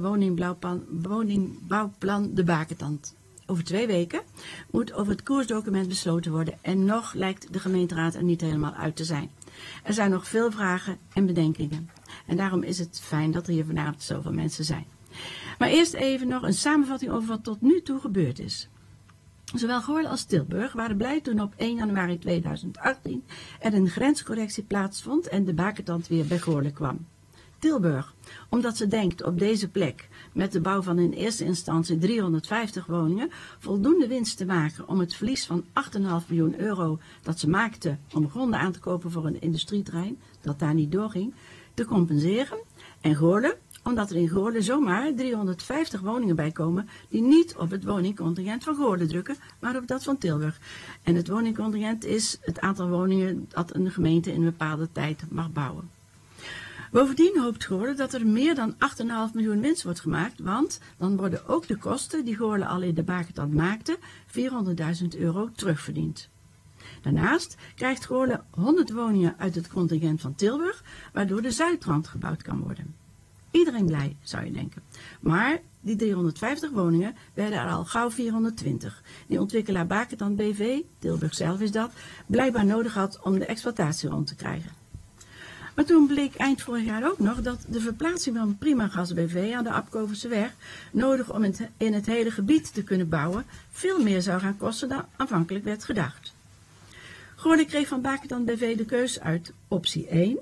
woningbouwplan De Bakentand. Over 2 weken moet over het koersdocument besloten worden en nog lijkt de gemeenteraad er niet helemaal uit te zijn. Er zijn nog veel vragen en bedenkingen. En daarom is het fijn dat er hier vanavond zoveel mensen zijn. Maar eerst even nog een samenvatting over wat tot nu toe gebeurd is. Zowel Goorlen als Tilburg waren blij toen op 1 januari 2018 er een grenscorrectie plaatsvond en de Bakentand weer bij Goorlen kwam. Tilburg, omdat ze denkt op deze plek met de bouw van in eerste instantie 350 woningen voldoende winst te maken om het verlies van 8,5 miljoen euro dat ze maakte om gronden aan te kopen voor een industrieterrein dat daar niet doorging, te compenseren. En Goorlen, omdat er in Goorlen zomaar 350 woningen bij komen die niet op het woningcontingent van Goorlen drukken, maar op dat van Tilburg. En het woningcontingent is het aantal woningen dat een gemeente in een bepaalde tijd mag bouwen. Bovendien hoopt Goorlen dat er meer dan 8,5 miljoen winst wordt gemaakt, want dan worden ook de kosten die Goorlen al in de Bakentand maakte, 400.000 euro terugverdiend. Daarnaast krijgt Goorlen 100 woningen uit het contingent van Tilburg, waardoor de Zuidrand gebouwd kan worden. Iedereen blij, zou je denken. Maar die 350 woningen werden er al gauw 420. Die ontwikkelaar Bakentand BV, Tilburg zelf is dat, blijkbaar nodig had om de exploitatie rond te krijgen. Maar toen bleek eind vorig jaar ook nog dat de verplaatsing van Primagas BV aan de Apkoverseweg, nodig om in het hele gebied te kunnen bouwen, veel meer zou gaan kosten dan aanvankelijk werd gedacht. Goorlen kreeg van Bakentand BV de keus uit optie 1,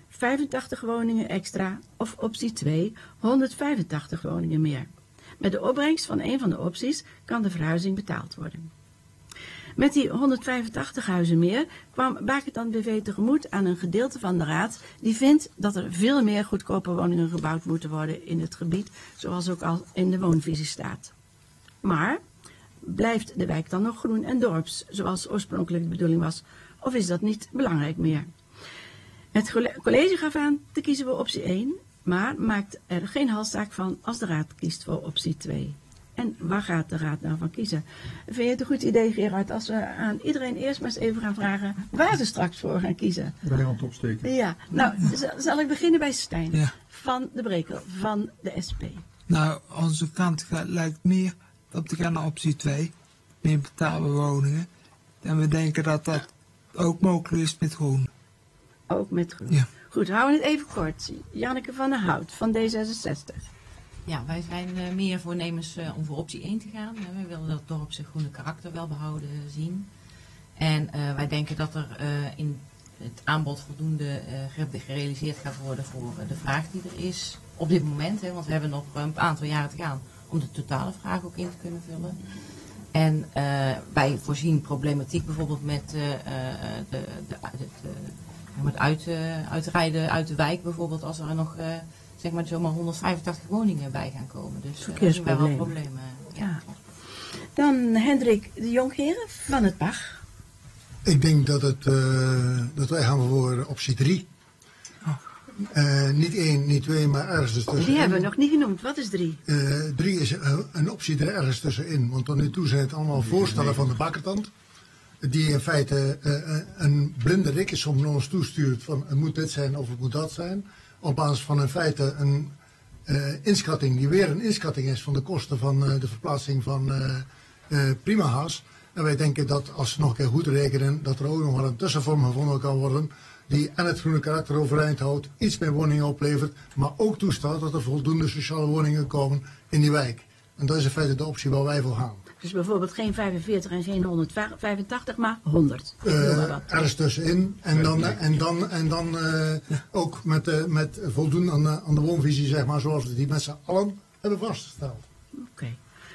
85 woningen extra, of optie 2, 185 woningen meer. Met de opbrengst van een van de opties kan de verhuizing betaald worden. Met die 185 huizen meer kwam Bakentand BV tegemoet aan een gedeelte van de raad die vindt dat er veel meer goedkope woningen gebouwd moeten worden in het gebied, zoals ook al in de woonvisie staat. Maar blijft de wijk dan nog groen en dorps, zoals oorspronkelijk de bedoeling was, of is dat niet belangrijk meer? Het college gaf aan te kiezen voor optie 1, maar maakt er geen halszaak van als de raad kiest voor optie 2. En waar gaat de Raad nou van kiezen? Vind je het een goed idee, Gerard, als we aan iedereen eerst maar eens even gaan vragen waar ze straks voor gaan kiezen? Bij de hand opsteken. Ja, nou, zal ik beginnen bij Stijn Ja. van de Brekel, van de SP. Nou, onze kant lijkt meer op te gaan naar optie 2. Meer betaalbare woningen. En we denken dat dat ook mogelijk is met groen. Ook met groen. Ja. Goed, houden we het even kort. Janneke van der Hout van D66. Ja, wij zijn meer voornemens om voor optie 1 te gaan. We willen dat dorp zijn groene karakter wel behouden zien. En wij denken dat er in het aanbod voldoende gerealiseerd gaat worden voor de vraag die er is op dit moment. Want we hebben nog een aantal jaren te gaan om de totale vraag ook in te kunnen vullen. En wij voorzien problematiek bijvoorbeeld met het uitrijden uit de wijk bijvoorbeeld, als er nog zeg maar zomaar 185 woningen bij gaan komen. Dus daar zien wij wel problemen. Ja. Dan Hendrik de Jongheren van het PAG. Ik denk dat wij gaan voor optie 3. Niet 1, niet 2, maar ergens tussenin. Die hebben we nog niet genoemd. Wat is 3? 3 is een optie er ergens tussenin. Want tot nu toe zijn het allemaal voorstellen van de bakkertand. Die in feite een blinde rekensom naar ons toestuurt van het moet dit zijn of het moet dat zijn. Op basis van in feite een inschatting die weer een inschatting is van de kosten van de verplaatsing van Primahaas. En wij denken dat als we nog een keer goed rekenen, dat er ook nog wel een tussenvorm gevonden kan worden die en het groene karakter overeind houdt, iets meer woningen oplevert, maar ook toestaat dat er voldoende sociale woningen komen in die wijk. En dat is in feite de optie waar wij voor gaan. Dus bijvoorbeeld geen 45 en geen 185, maar 100. Ergens tussenin. En dan ook met voldoen aan de woonvisie, zeg maar, zoals we die met z'n allen hebben vastgesteld. Oké.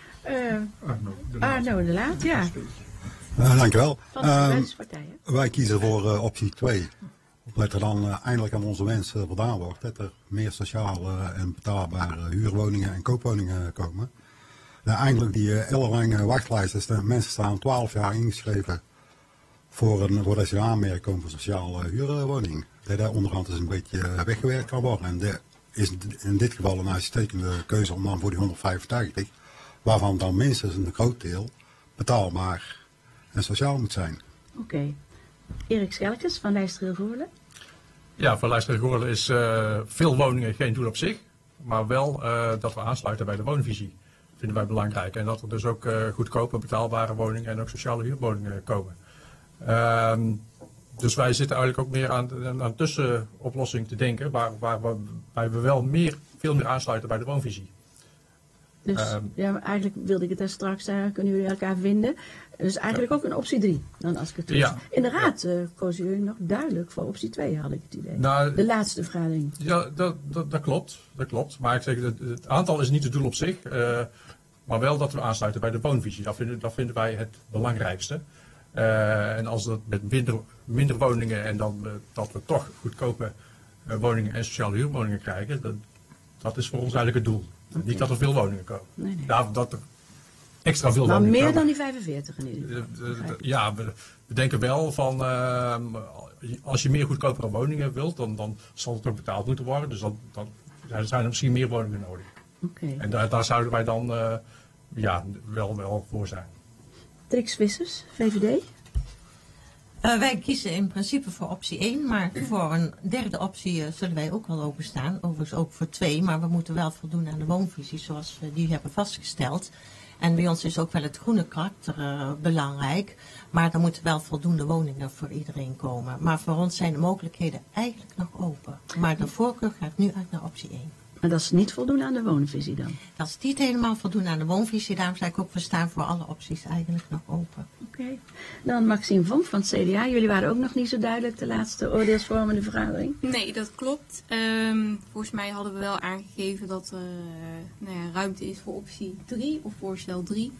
Arno de Laat, ja. Dankjewel. Van de Geluidspartijen. Wij kiezen voor optie 2. Dat er dan eindelijk aan onze wens voldaan wordt. Dat er meer sociale en betaalbare huurwoningen en koopwoningen komen. Eindelijk die ellenlange wachtlijsten. De mensen staan 12 jaar ingeschreven voordat ze aanmerken komen voor sociale huurwoning. Dat onderhand is een beetje weggewerkt kan worden. En er is in dit geval een uitstekende keuze om dan voor die 185, waarvan dan minstens een groot deel betaalbaar en sociaal moet zijn. Oké. Erik Schelkes van Lijst-Goorlen. Ja, voor Lijst-Goorlen is veel woningen geen doel op zich. Maar wel dat we aansluiten bij de woonvisie. Vinden wij belangrijk. En dat er dus ook goedkope, betaalbare woningen en ook sociale huurwoningen komen. Dus wij zitten eigenlijk ook meer aan een tussenoplossing te denken. Waar we wel veel meer aansluiten bij de woonvisie. Dus ja, eigenlijk wilde ik het daar straks, kunnen jullie elkaar vinden. Dus eigenlijk ook een optie 3, dan als ik het ja. In de raad kozen jullie nog duidelijk voor optie 2, had ik het idee. Nou, de laatste vergadering. Ja, dat klopt. Maar ik zeg, het aantal is niet het doel op zich. Maar wel dat we aansluiten bij de woonvisie. Dat vinden wij het belangrijkste. En als dat met minder woningen en dan dat we toch goedkope woningen en sociale huurwoningen krijgen, dat is voor ons eigenlijk het doel. Okay. Niet dat er veel woningen komen. Nee. Dat er extra veel woningen komen. Maar meer dan die 45 in ieder geval. Ja, we denken wel van als je meer goedkopere woningen wilt, dan zal het ook betaald moeten worden. Dus dan zijn er misschien meer woningen nodig. Okay. En daar zouden wij dan wel voor zijn. Trix Vissers, VVD? Wij kiezen in principe voor optie 1, maar voor een derde optie zullen wij ook wel openstaan. Overigens ook voor 2, maar we moeten wel voldoen aan de woonvisie zoals we die hebben vastgesteld. En bij ons is ook wel het groene karakter belangrijk, maar er moeten wel voldoende woningen voor iedereen komen. Maar voor ons zijn de mogelijkheden eigenlijk nog open. Maar de voorkeur gaat nu uit naar optie 1. Maar dat is niet voldoen aan de woonvisie dan? Dat is niet helemaal voldoen aan de woonvisie. Daarom zei ik ook, we staan voor alle opties eigenlijk nog open. Oké. Dan Maxime Vonk van het CDA. Jullie waren ook nog niet zo duidelijk de laatste oordeelsvormende vergadering. Nee, dat klopt. Volgens mij hadden we wel aangegeven dat er ruimte is voor optie 3 of voorstel 3.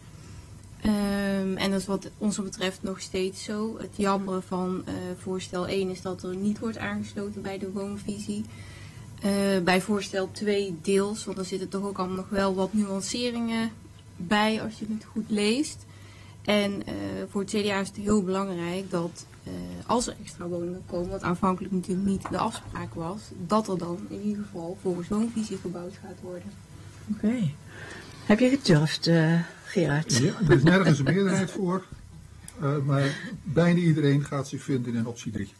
En dat is wat ons betreft nog steeds zo. Het jammer van voorstel 1 is dat er niet wordt aangesloten bij de woonvisie. Bij voorstel 2 deels, want er zitten toch ook allemaal nog wel wat nuanceringen bij als je het goed leest. En voor het CDA is het heel belangrijk dat als er extra woningen komen, wat aanvankelijk natuurlijk niet de afspraak was, dat er dan in ieder geval volgens woonvisie gebouwd gaat worden. Oké. Heb je geturfd, Gerard? Ja, er is nergens een meerderheid voor. Maar bijna iedereen gaat zich vinden in optie 3.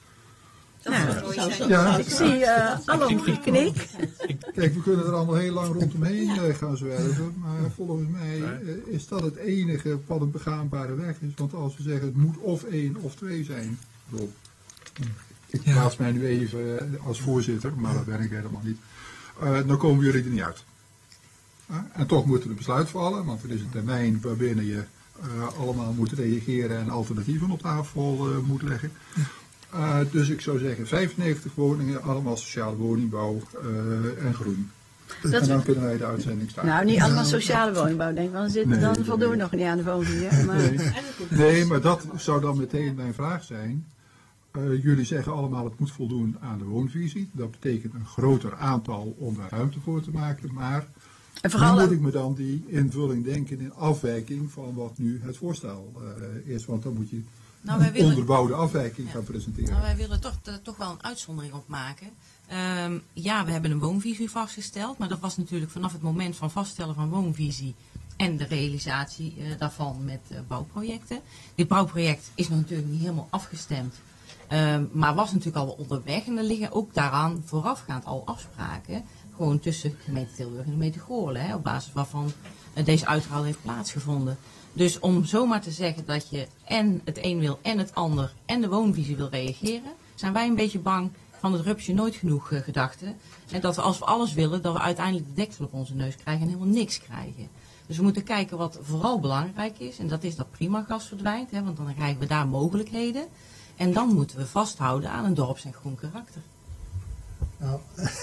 Ja, ik zie Alon knik. Kijk, we kunnen er allemaal heel lang rondomheen gaan zwerven. Maar volgens mij is dat het enige wat een begaanbare weg is. Want als we zeggen het moet of 1 of 2 zijn. Ik plaats mij nu even als voorzitter, maar dat ben ik helemaal niet. Dan komen jullie er niet uit. En toch moet er een besluit vallen, want er is een termijn waarbinnen je allemaal moet reageren en alternatieven op tafel moet leggen. Dus ik zou zeggen 95 woningen, allemaal sociale woningbouw en groen. En dan kunnen wij de uitzending starten. Nou, niet allemaal sociale woningbouw, denk ik. Dan voldoen we nog niet aan de woningen. Maar... Nee, maar dat zou dan meteen mijn vraag zijn. Jullie zeggen allemaal het moet voldoen aan de woonvisie. Dat betekent een groter aantal om daar ruimte voor te maken. Maar hoe moet ik me dan die invulling denken in afwijking van wat nu het voorstel is? Want dan moet je een onderbouwde afwijking gaan presenteren. Nou, wij willen toch wel een uitzondering op maken. Ja, we hebben een woonvisie vastgesteld. Maar dat was natuurlijk vanaf het moment van vaststellen van woonvisie en de realisatie daarvan met bouwprojecten. Dit bouwproject is nog natuurlijk niet helemaal afgestemd. Maar was natuurlijk al onderweg en er liggen ook daaraan voorafgaand al afspraken. Gewoon tussen gemeente Tilburg en de gemeente Goorlen. Op basis waarvan deze uitruil heeft plaatsgevonden. Dus om zomaar te zeggen dat je en het een wil en het ander en de woonvisie wil reageren. Zijn wij een beetje bang van het rupsje nooit genoeg gedachte. En dat we als we alles willen dat we uiteindelijk de deksel op onze neus krijgen en helemaal niks krijgen. Dus we moeten kijken wat vooral belangrijk is. En dat is dat Primagas verdwijnt. Want dan krijgen we daar mogelijkheden. En dan moeten we vasthouden aan een dorps- en groen karakter. Nou,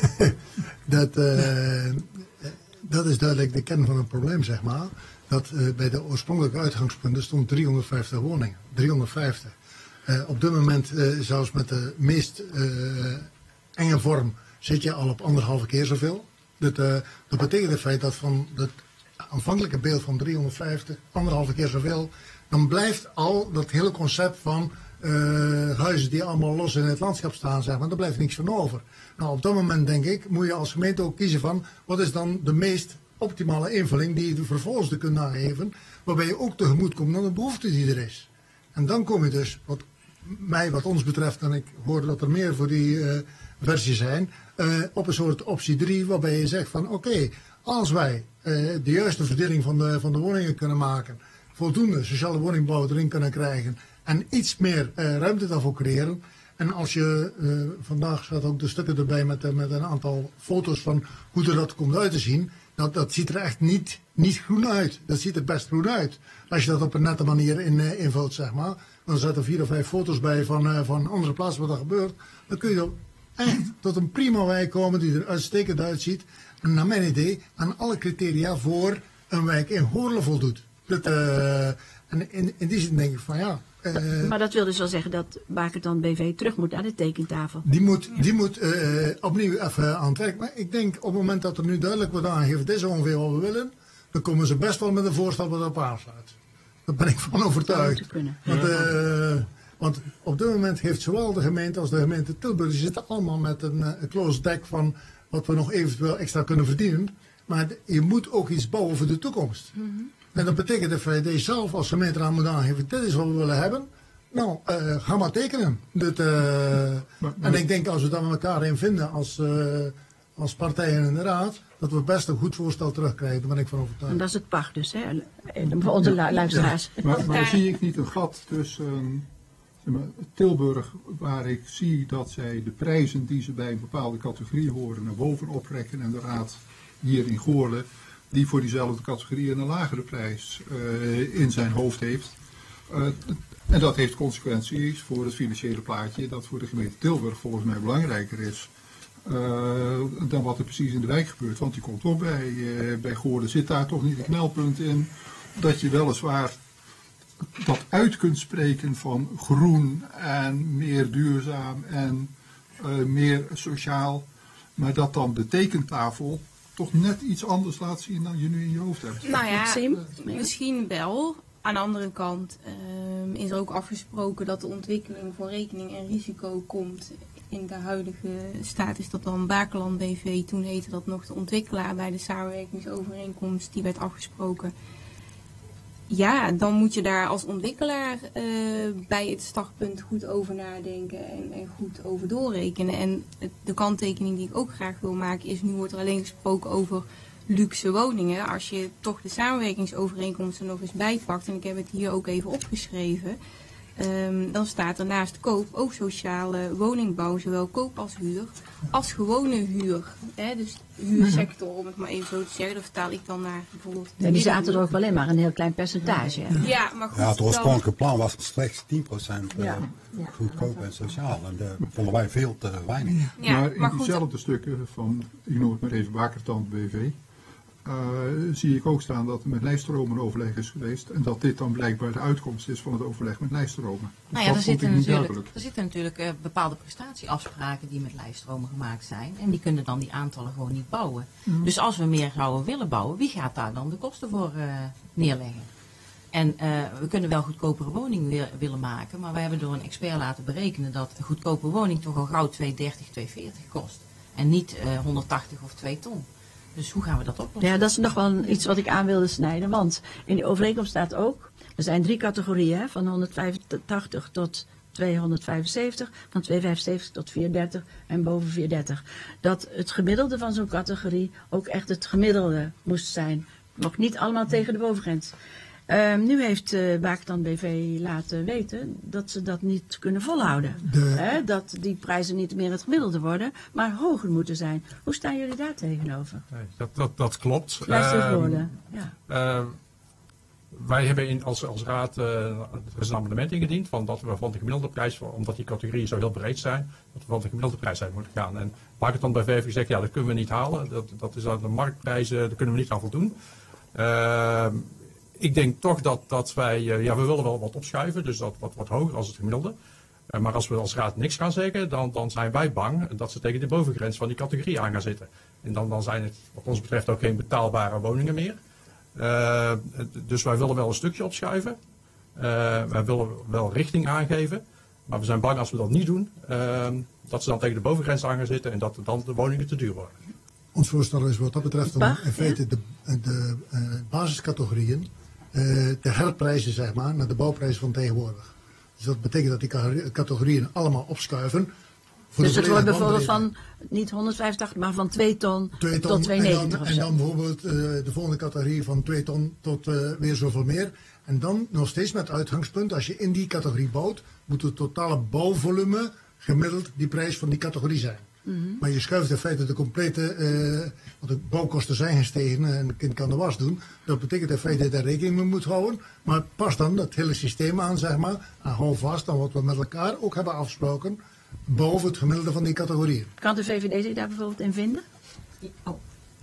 dat is duidelijk de kern van het probleem, zeg maar. Dat bij de oorspronkelijke uitgangspunten stond 350 woningen. 350. Op dit moment, zelfs met de meest enge vorm, zit je al op 1,5 keer zoveel. Dat betekent het feit dat van het aanvankelijke beeld van 350, 1,5 keer zoveel, dan blijft al dat hele concept van huizen die allemaal los in het landschap staan, zeg maar, daar blijft niks van over. Nou, op dat moment denk ik, moet je als gemeente ook kiezen van, wat is dan de meest optimale invulling die je vervolgens kunt nageven, waarbij je ook tegemoet komt aan de behoefte die er is. En dan kom je dus, wat ons betreft, en ik hoorde dat er meer voor die versie zijn, op een soort optie 3, waarbij je zegt van, oké, als wij de juiste verdeling van de woningen kunnen maken, voldoende sociale woningbouw erin kunnen krijgen en iets meer ruimte daarvoor creëren. En als je, vandaag staat ook de stukken erbij met een aantal foto's van hoe er dat komt uit te zien. Dat ziet er echt niet groen uit. Dat ziet er best groen uit. Als je dat op een nette manier invult, zeg maar. Dan zetten er 4 of 5 foto's bij van andere plaatsen waar dat gebeurt. Dan kun je echt tot een prima wijk komen die er uitstekend uitziet. En naar mijn idee aan alle criteria voor een wijk in Goorlen voldoet. En in die zin denk ik van ja. Maar dat wil dus wel zeggen dat Bakertand BV terug moet naar de tekentafel. Die moet opnieuw even aan het werk. Maar ik denk op het moment dat er nu duidelijk wordt aangegeven, dit is ongeveer wat we willen, dan komen ze best wel met een voorstel wat op aansluit. Daar ben ik van overtuigd. Want op dit moment heeft zowel de gemeente als de gemeente Tilburg, die zitten allemaal met een closed deck van wat we nog eventueel extra kunnen verdienen. Maar je moet ook iets bouwen voor de toekomst. Mm-hmm. En dat betekent dat je zelf als gemeenteraad moet aangeven, dit is wat we willen hebben. Nou, ga maar tekenen. En ik denk als we daar met elkaar in vinden als partijen in de raad, dat we best een goed voorstel terugkrijgen. Daar ben ik van overtuigd. En dat is het pacht dus, hè? Voor onze luisteraars. Ja. Maar zie ik niet een gat tussen Tilburg, waar ik zie dat zij de prijzen die ze bij een bepaalde categorie horen naar boven oprekken en de raad hier in Goorlen, die voor diezelfde categorie een lagere prijs in zijn hoofd heeft. En dat heeft consequenties voor het financiële plaatje dat voor de gemeente Tilburg volgens mij belangrijker is dan wat er precies in de wijk gebeurt. Want die komt toch bij Goorlen, zit daar toch niet een knelpunt in dat je weliswaar dat uit kunt spreken van groen en meer duurzaam en meer sociaal, maar dat dan de tekentafel toch net iets anders laat zien dan je nu in je hoofd hebt. Nou ja, misschien wel. Aan de andere kant is er ook afgesproken dat de ontwikkeling voor rekening en risico komt in de huidige staat is dat dan Bakeland BV. Toen heette dat nog de ontwikkelaar bij de samenwerkingsovereenkomst die werd afgesproken. Ja, dan moet je daar als ontwikkelaar bij het startpunt goed over nadenken en goed over doorrekenen. En de kanttekening die ik ook graag wil maken is, nu wordt er alleen gesproken over luxe woningen. Als je toch de samenwerkingsovereenkomst er nog eens bijpakt, en ik heb het hier ook even opgeschreven, dan staat er naast koop ook sociale woningbouw, zowel koop als huur, als gewone huur. Dus huursector, om het maar even zo te zeggen, dat vertaal ik dan naar bijvoorbeeld... Ja, die zaten er ook alleen maar een heel klein percentage. Ja, maar goed. Ja, het oorspronkelijke plan was slechts 10% goedkoop en sociaal. En dat vonden wij veel te weinig. Ja, maar in goed, diezelfde stukken van, ik noem het maar even Bakertand BV, zie ik ook staan dat er met lijststromen overleg is geweest en dat dit dan blijkbaar de uitkomst is van het overleg met lijststromen. Dus nou ja, er zitten natuurlijk bepaalde prestatieafspraken die met lijststromen gemaakt zijn en die kunnen dan die aantallen gewoon niet bouwen. Dus als we meer zouden willen bouwen, wie gaat daar dan de kosten voor neerleggen? En we kunnen wel goedkopere woningen willen maken, maar wij hebben door een expert laten berekenen dat een goedkope woning toch al gauw 230, 240 kost en niet 180 of 2 ton. Dus hoe gaan we dat oplossen? Ja, dat is nog wel iets wat ik aan wilde snijden. Want in de overeenkomst staat ook, er zijn 3 categorieën, hè, van 185 tot 275, van 275 tot 430 en boven 430. Dat het gemiddelde van zo'n categorie ook echt het gemiddelde moest zijn. Nog niet allemaal tegen de bovengrens. Nu heeft Bakertand BV laten weten dat ze dat niet kunnen volhouden. Dat die prijzen niet meer het gemiddelde worden, maar hoger moeten zijn. Hoe staan jullie daar tegenover? Nee, dat klopt. Wij hebben als raad een amendement ingediend van dat we van de gemiddelde prijs, omdat die categorieën zo heel breed zijn, dat we van de gemiddelde prijs uit moeten gaan. En Bakertand BV heeft gezegd, ja, dat kunnen we niet halen. Dat is aan de marktprijzen, daar kunnen we niet aan voldoen. Ik denk toch dat wij, we willen wel wat opschuiven, dus dat wat hoger als het gemiddelde. Maar als we als raad niks gaan zeggen, dan zijn wij bang dat ze tegen de bovengrens van die categorie aan gaan zitten. En dan zijn het wat ons betreft ook geen betaalbare woningen meer. Dus wij willen wel een stukje opschuiven. Wij willen wel richting aangeven. Maar we zijn bang als we dat niet doen, dat ze dan tegen de bovengrens aan gaan zitten en dat dan de woningen te duur worden. Ons voorstel is wat dat betreft om in feite de basiscategorieën te herprijzen, zeg maar, naar de bouwprijzen van tegenwoordig. Dus dat betekent dat die categorieën allemaal opschuiven. Dus het wordt bijvoorbeeld van niet 185, maar van 2 ton tot 290 of zo. En dan bijvoorbeeld de volgende categorie van 2 ton tot weer zoveel meer. En dan nog steeds met uitgangspunt, als je in die categorie bouwt, moet het totale bouwvolume gemiddeld die prijs van die categorie zijn. Maar je schuift in feite de complete, want de bouwkosten zijn gestegen en een kind kan de was doen. Dat betekent in feite dat je daar rekening mee moet houden. Maar pas dan dat hele systeem aan, zeg maar, en hou vast aan wat we met elkaar ook hebben afgesproken, boven het gemiddelde van die categorieën. Kan de VVD zich daar bijvoorbeeld in vinden? Oh.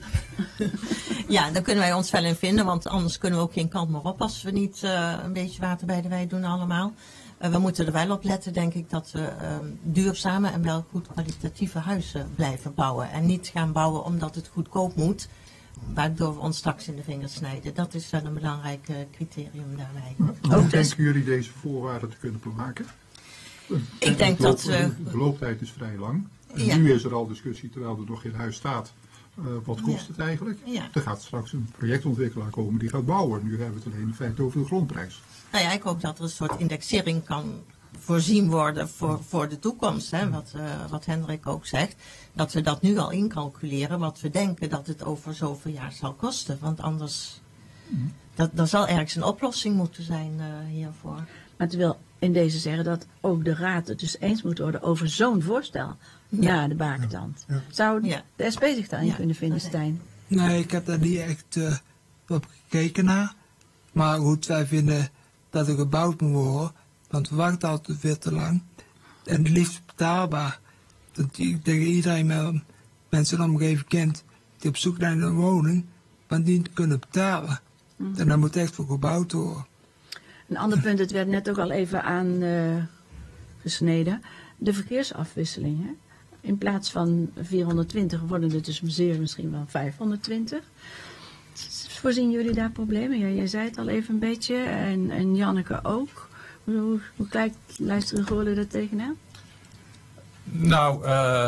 Ja, daar kunnen wij ons wel in vinden, want anders kunnen we ook geen kant meer op als we niet een beetje water bij de wei doen allemaal. We moeten er wel op letten, denk ik, dat we duurzame en wel goed kwalitatieve huizen blijven bouwen. En niet gaan bouwen omdat het goedkoop moet, waardoor we ons straks in de vingers snijden. Dat is wel een belangrijk criterium daarbij. Hoe denken jullie deze voorwaarden te kunnen bewaken? Ik denk dat de looptijd is vrij lang. En ja. Nu is er al discussie, terwijl er nog geen huis staat. Wat kost het eigenlijk? Ja. Er gaat straks een projectontwikkelaar komen die gaat bouwen. Nu hebben we het alleen in feite over de grondprijs. Nou ja, ik hoop dat er een soort indexering kan voorzien worden voor de toekomst. Hè? Wat Hendrik ook zegt. Dat we dat nu al incalculeren. Wat we denken dat het over zoveel jaar zal kosten. Want anders, er zal ergens een oplossing moeten zijn hiervoor. Maar het wil in deze zeggen dat ook de raad het dus eens moet worden over zo'n voorstel. Ja, de Bakertand. Ja. Zou de SP zich daarin kunnen vinden, Stijn? Nee, ik heb daar niet echt op gekeken naar. Maar goed, wij vinden dat er gebouwd moet worden. Want we wachten altijd veel te lang. En het liefst betaalbaar. Dat ik denk iedereen mensen in de omgeving kent die op zoek zijn naar een woning, maar die niet kunnen betalen. En daar moet echt voor gebouwd worden. Een ander punt, het werd net ook al even aangesneden. De verkeersafwisseling. Hè? In plaats van 420 worden het dus misschien wel 520. Voorzien jullie daar problemen? Ja, jij zei het al even een beetje. En Janneke ook. Hoe kijkt luisteren Goorlen er tegenaan? Nou,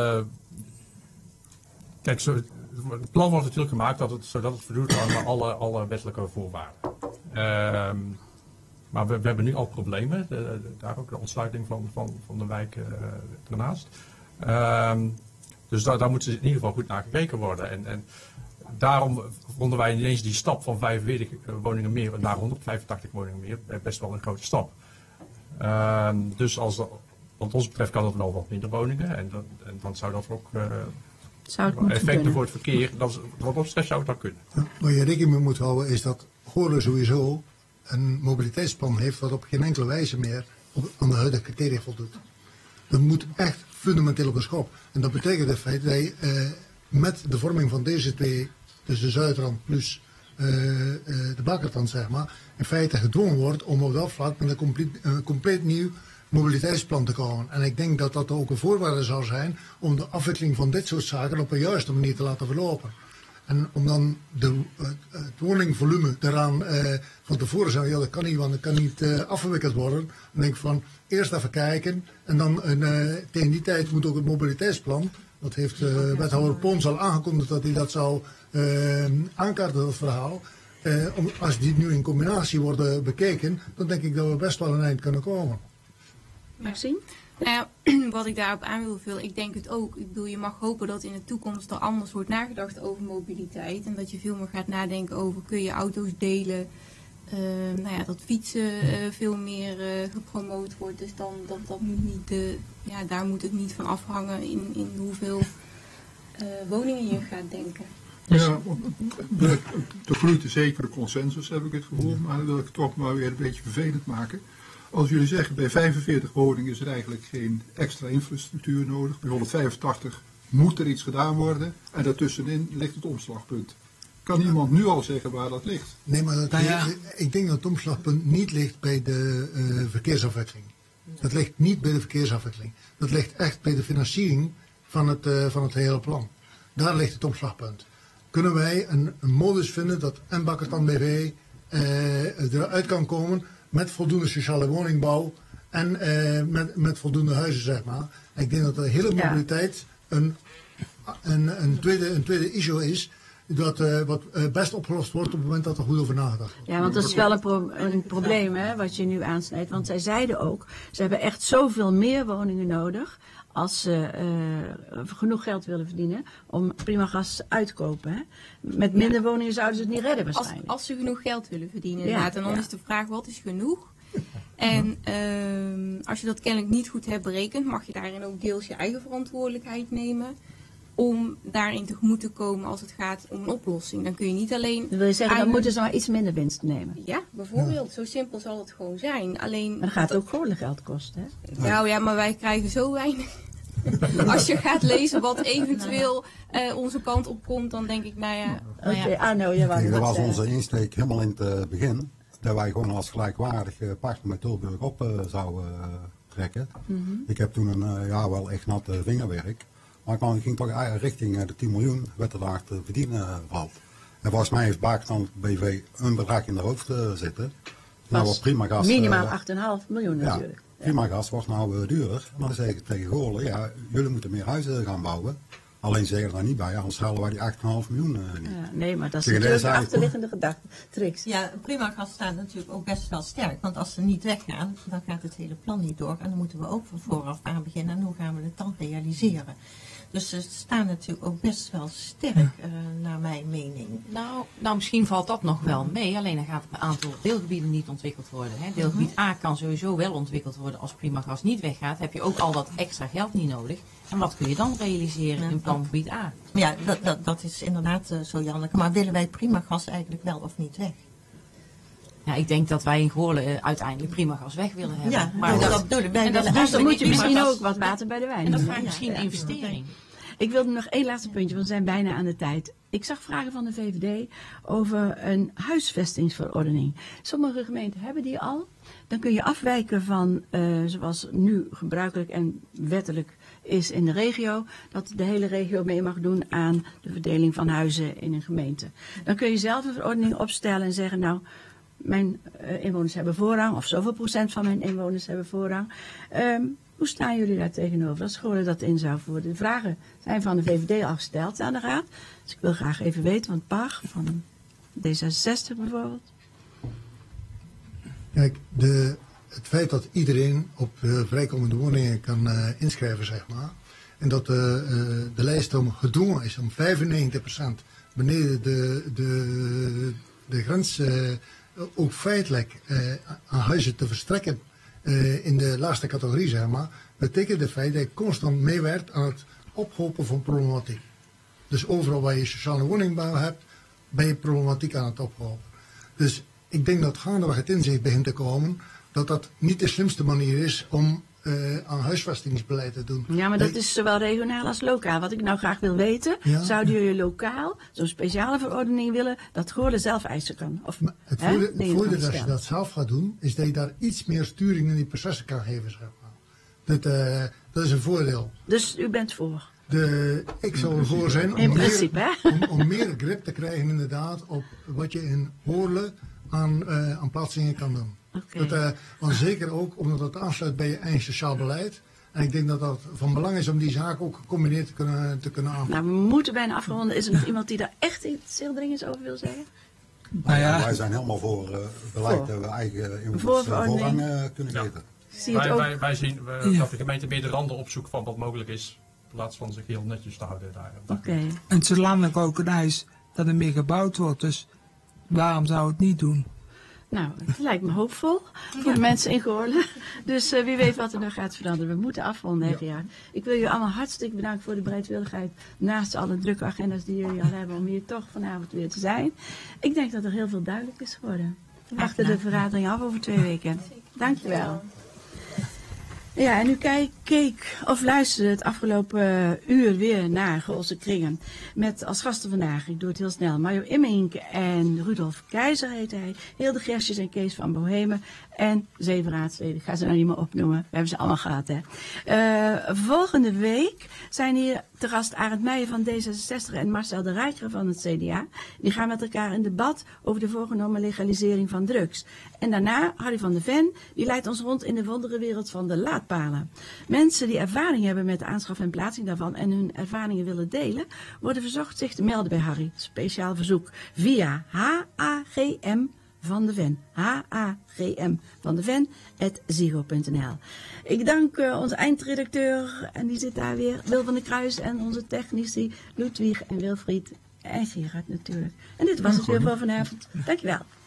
kijk, het plan wordt natuurlijk gemaakt zodat het voldoet aan alle wettelijke voorwaarden. Maar we hebben nu al problemen, daar ook de ontsluiting van de wijk ernaast. Dus daar moet in ieder geval goed naar gekeken worden. En daarom vonden wij ineens die stap van 45 woningen meer naar 185 woningen meer best wel een grote stap. Dus wat ons betreft kan dat wel wat minder woningen. En dan zou dat ook effecten voor het verkeer, wat ons betreft zou het dan kunnen. Ja, waar je rekening mee moet houden is dat Goorlen sowieso een mobiliteitsplan heeft wat op geen enkele wijze meer aan de huidige criteria voldoet. Dat moet echt fundamenteel op de schop. En dat betekent in feite dat je met de vorming van deze twee, dus de Zuidrand plus de Bakertand, zeg maar, in feite gedwongen wordt om op dat vlak met een compleet nieuw mobiliteitsplan te komen. En ik denk dat dat ook een voorwaarde zal zijn om de afwikkeling van dit soort zaken op een juiste manier te laten verlopen. En om dan het woningvolume daaraan van tevoren zeggen, ja dat kan niet, want dat kan niet afgewikkeld worden. Dan denk ik van, eerst even kijken en dan tegen die tijd moet ook het mobiliteitsplan, dat heeft wethouder Pons al aangekondigd dat hij dat zou aankaarten, dat verhaal. Als die nu in combinatie worden bekeken, dan denk ik dat we best wel een eind kunnen komen. Maxime? Nou ja, wat ik daarop aan wil vullen, ik denk het ook. Ik bedoel, je mag hopen dat in de toekomst er anders wordt nagedacht over mobiliteit. En dat je veel meer gaat nadenken over, kun je auto's delen? Nou ja, dat fietsen veel meer gepromoot wordt. Dus dan, dat moet niet daar moet het niet van afhangen in hoeveel woningen je gaat denken. Ja, er groeit een zekere consensus, heb ik het gevoel. Maar dan wil ik het toch maar weer een beetje vervelend maken. Als jullie zeggen, bij 45 woningen is er eigenlijk geen extra infrastructuur nodig. Bij 185 moet er iets gedaan worden. En daartussenin ligt het omslagpunt. Kan iemand nu al zeggen waar dat ligt? Nee, maar ik denk dat het omslagpunt niet ligt bij de verkeersafwikkeling. Dat ligt niet bij de verkeersafwikkeling. Dat ligt echt bij de financiering van het hele plan. Daar ligt het omslagpunt. Kunnen wij een modus vinden dat en Bakertand BV eruit kan komen met voldoende sociale woningbouw en met voldoende huizen, zeg maar. En ik denk dat de hele mobiliteit een tweede issue is, wat best opgelost wordt op het moment dat er goed over nagedacht wordt. Ja, want dat is wel een probleem, hè, wat je nu aansnijdt. Want zij zeiden ook, ze hebben echt zoveel meer woningen nodig als ze genoeg geld willen verdienen om Primagas uit te kopen. Hè. Met minder woningen zouden ze het niet redden waarschijnlijk. Als ze genoeg geld willen verdienen, inderdaad. En dan is de vraag, wat is genoeg? En als je dat kennelijk niet goed hebt berekend, mag je daarin ook deels je eigen verantwoordelijkheid nemen om daarin tegemoet te komen als het gaat om een oplossing. Dan kun je niet alleen... Dan wil je zeggen, dan moeten ze maar iets minder winst nemen. Ja, bijvoorbeeld. Zo simpel zal het gewoon zijn. Alleen, maar dan gaat het ook gewoon geld kosten, hè? Nou ja, maar wij krijgen zo weinig. Als je gaat lezen wat eventueel onze kant op komt, dan denk ik, nou ja... Dat was onze insteek helemaal in het begin. Dat wij gewoon als gelijkwaardig partner met Tilburg op zouden trekken. Ik heb toen wel echt nat vingerwerk. Maar ik ging toch richting de 10 miljoen wat er daar te verdienen valt. En volgens mij heeft Bakertand BV een bedrag in de hoofd zitten. Nou, wat Primagas, minimaal 8,5 miljoen natuurlijk. Ja, Primagas wordt nou duurder. Maar dan zeg ik tegen Goorlen, ja, jullie moeten meer huizen gaan bouwen. Alleen zeggen er daar niet bij, anders halen wij die 8,5 miljoen niet. Ja, nee, maar dat is natuurlijk een achterliggende gedachte, tricks. Ja, Primagas staat natuurlijk ook best wel sterk. Want als ze niet weggaan, dan gaat het hele plan niet door. En dan moeten we ook van vooraf aan beginnen. En hoe gaan we het dan realiseren? Dus ze staan natuurlijk ook best wel sterk, naar mijn mening. Nou, misschien valt dat nog wel mee. Alleen dan gaat het aantal deelgebieden niet ontwikkeld worden. Hè. Deelgebied A kan sowieso wel ontwikkeld worden. Als Primagas niet weggaat, heb je ook al dat extra geld niet nodig. En wat kun je dan realiseren in plangebied A? Ja, dat is inderdaad zo, Janneke. Maar willen wij Primagas eigenlijk wel of niet weg? Ja, ik denk dat wij in Goorlen uiteindelijk Primagas weg willen hebben. Ja, maar dat bedoel ik. Dus dan moet je misschien ook wat water bij de wijn doen. En dat vraagt misschien een investering. Ik wilde nog één laatste puntje, want we zijn bijna aan de tijd. Ik zag vragen van de VVD over een huisvestingsverordening. Sommige gemeenten hebben die al. Dan kun je afwijken van, zoals nu gebruikelijk en wettelijk is in de regio, dat de hele regio mee mag doen aan de verdeling van huizen in een gemeente. Dan kun je zelf een verordening opstellen en zeggen, nou, mijn inwoners hebben voorrang, of zoveel procent van mijn inwoners hebben voorrang. Hoe staan jullie daar tegenover als scholen dat in zou voeren? De vragen zijn van de VVD al gesteld aan de Raad. Dus ik wil graag even weten van Pach, van D66 bijvoorbeeld. Kijk, het feit dat iedereen op vrijkomende woningen kan inschrijven, zeg maar. En dat de lijst om gedwongen is om 95% beneden de grens ook feitelijk aan huizen te verstrekken in de laagste categorie, zeg maar, betekent het feit dat je constant meewerkt aan het ophopen van problematiek. Dus overal waar je sociale woningbouw hebt, ben je problematiek aan het ophopen. Dus ik denk dat gaandeweg het inzicht begint te komen dat dat niet de slimste manier is om aan huisvestingsbeleid te doen. Ja, maar dat is zowel regionaal als lokaal. Wat ik nou graag wil weten, zouden jullie lokaal zo'n speciale verordening willen dat Goorlen zelf eisen kan? Of, het voordeel als je dat zelf gaat doen, is dat je daar iets meer sturing in die processen kan geven, zeg maar. Dat is een voordeel. Dus u bent voor? Ik zou ervoor zijn om meer grip te krijgen inderdaad op wat je in Goorlen aan plaatsingen kan doen. Okay. Want zeker ook omdat het aansluit bij je eigen sociaal beleid. En ik denk dat dat van belang is om die zaak ook gecombineerd te kunnen aanpakken. Nou, we moeten bijna afronden. Is er nog iemand die daar echt iets heel dringends over wil zeggen? Nou ja. Wij zijn helemaal voor beleid dat we eigen inwoners voorrang kunnen geven. Wij zien dat de gemeente meer de randen opzoekt van wat mogelijk is. In plaats van zich heel netjes te houden daar. En het is landelijk ook een eis dat er meer gebouwd wordt. Dus waarom zou het niet doen? Nou, het lijkt me hoopvol voor de mensen in Goorlen. Dus wie weet wat er nog gaat veranderen. We moeten afronden, ja. Ik wil jullie allemaal hartstikke bedanken voor de bereidwilligheid. Naast alle drukke agenda's die jullie al hebben om hier toch vanavond weer te zijn. Ik denk dat er heel veel duidelijk is geworden. We wachten de vergadering af over 2 weken. Dankjewel. Ja, en u keek of luisterde het afgelopen uur weer naar Goorlse Kringen. Met als gasten vandaag, ik doe het heel snel, Mario Immink en Rudolf Keizer heet hij. Hilde Gersjes en Kees van Bohemen. En 7 raadsleden, ik ga ze nou niet meer opnoemen. We hebben ze allemaal gehad, hè. Volgende week zijn hier te gast Arend Meijer van D66 en Marcel de Rijker van het CDA. Die gaan met elkaar in debat over de voorgenomen legalisering van drugs. En daarna Harry van der Ven, die leidt ons rond in de wonderenwereld van de laadpalen. Mensen die ervaring hebben met de aanschaf en plaatsing daarvan en hun ervaringen willen delen, worden verzocht zich te melden bij Harry. Speciaal verzoek via HAGM van de Ven. HAGM van de Ven @ziggo.nl. Ik dank onze eindredacteur, en die zit daar weer, Wil van der Kruis, en onze technici Ludwig en Wilfried en Gerard natuurlijk. En dit was het weer voor vanavond. Dankjewel.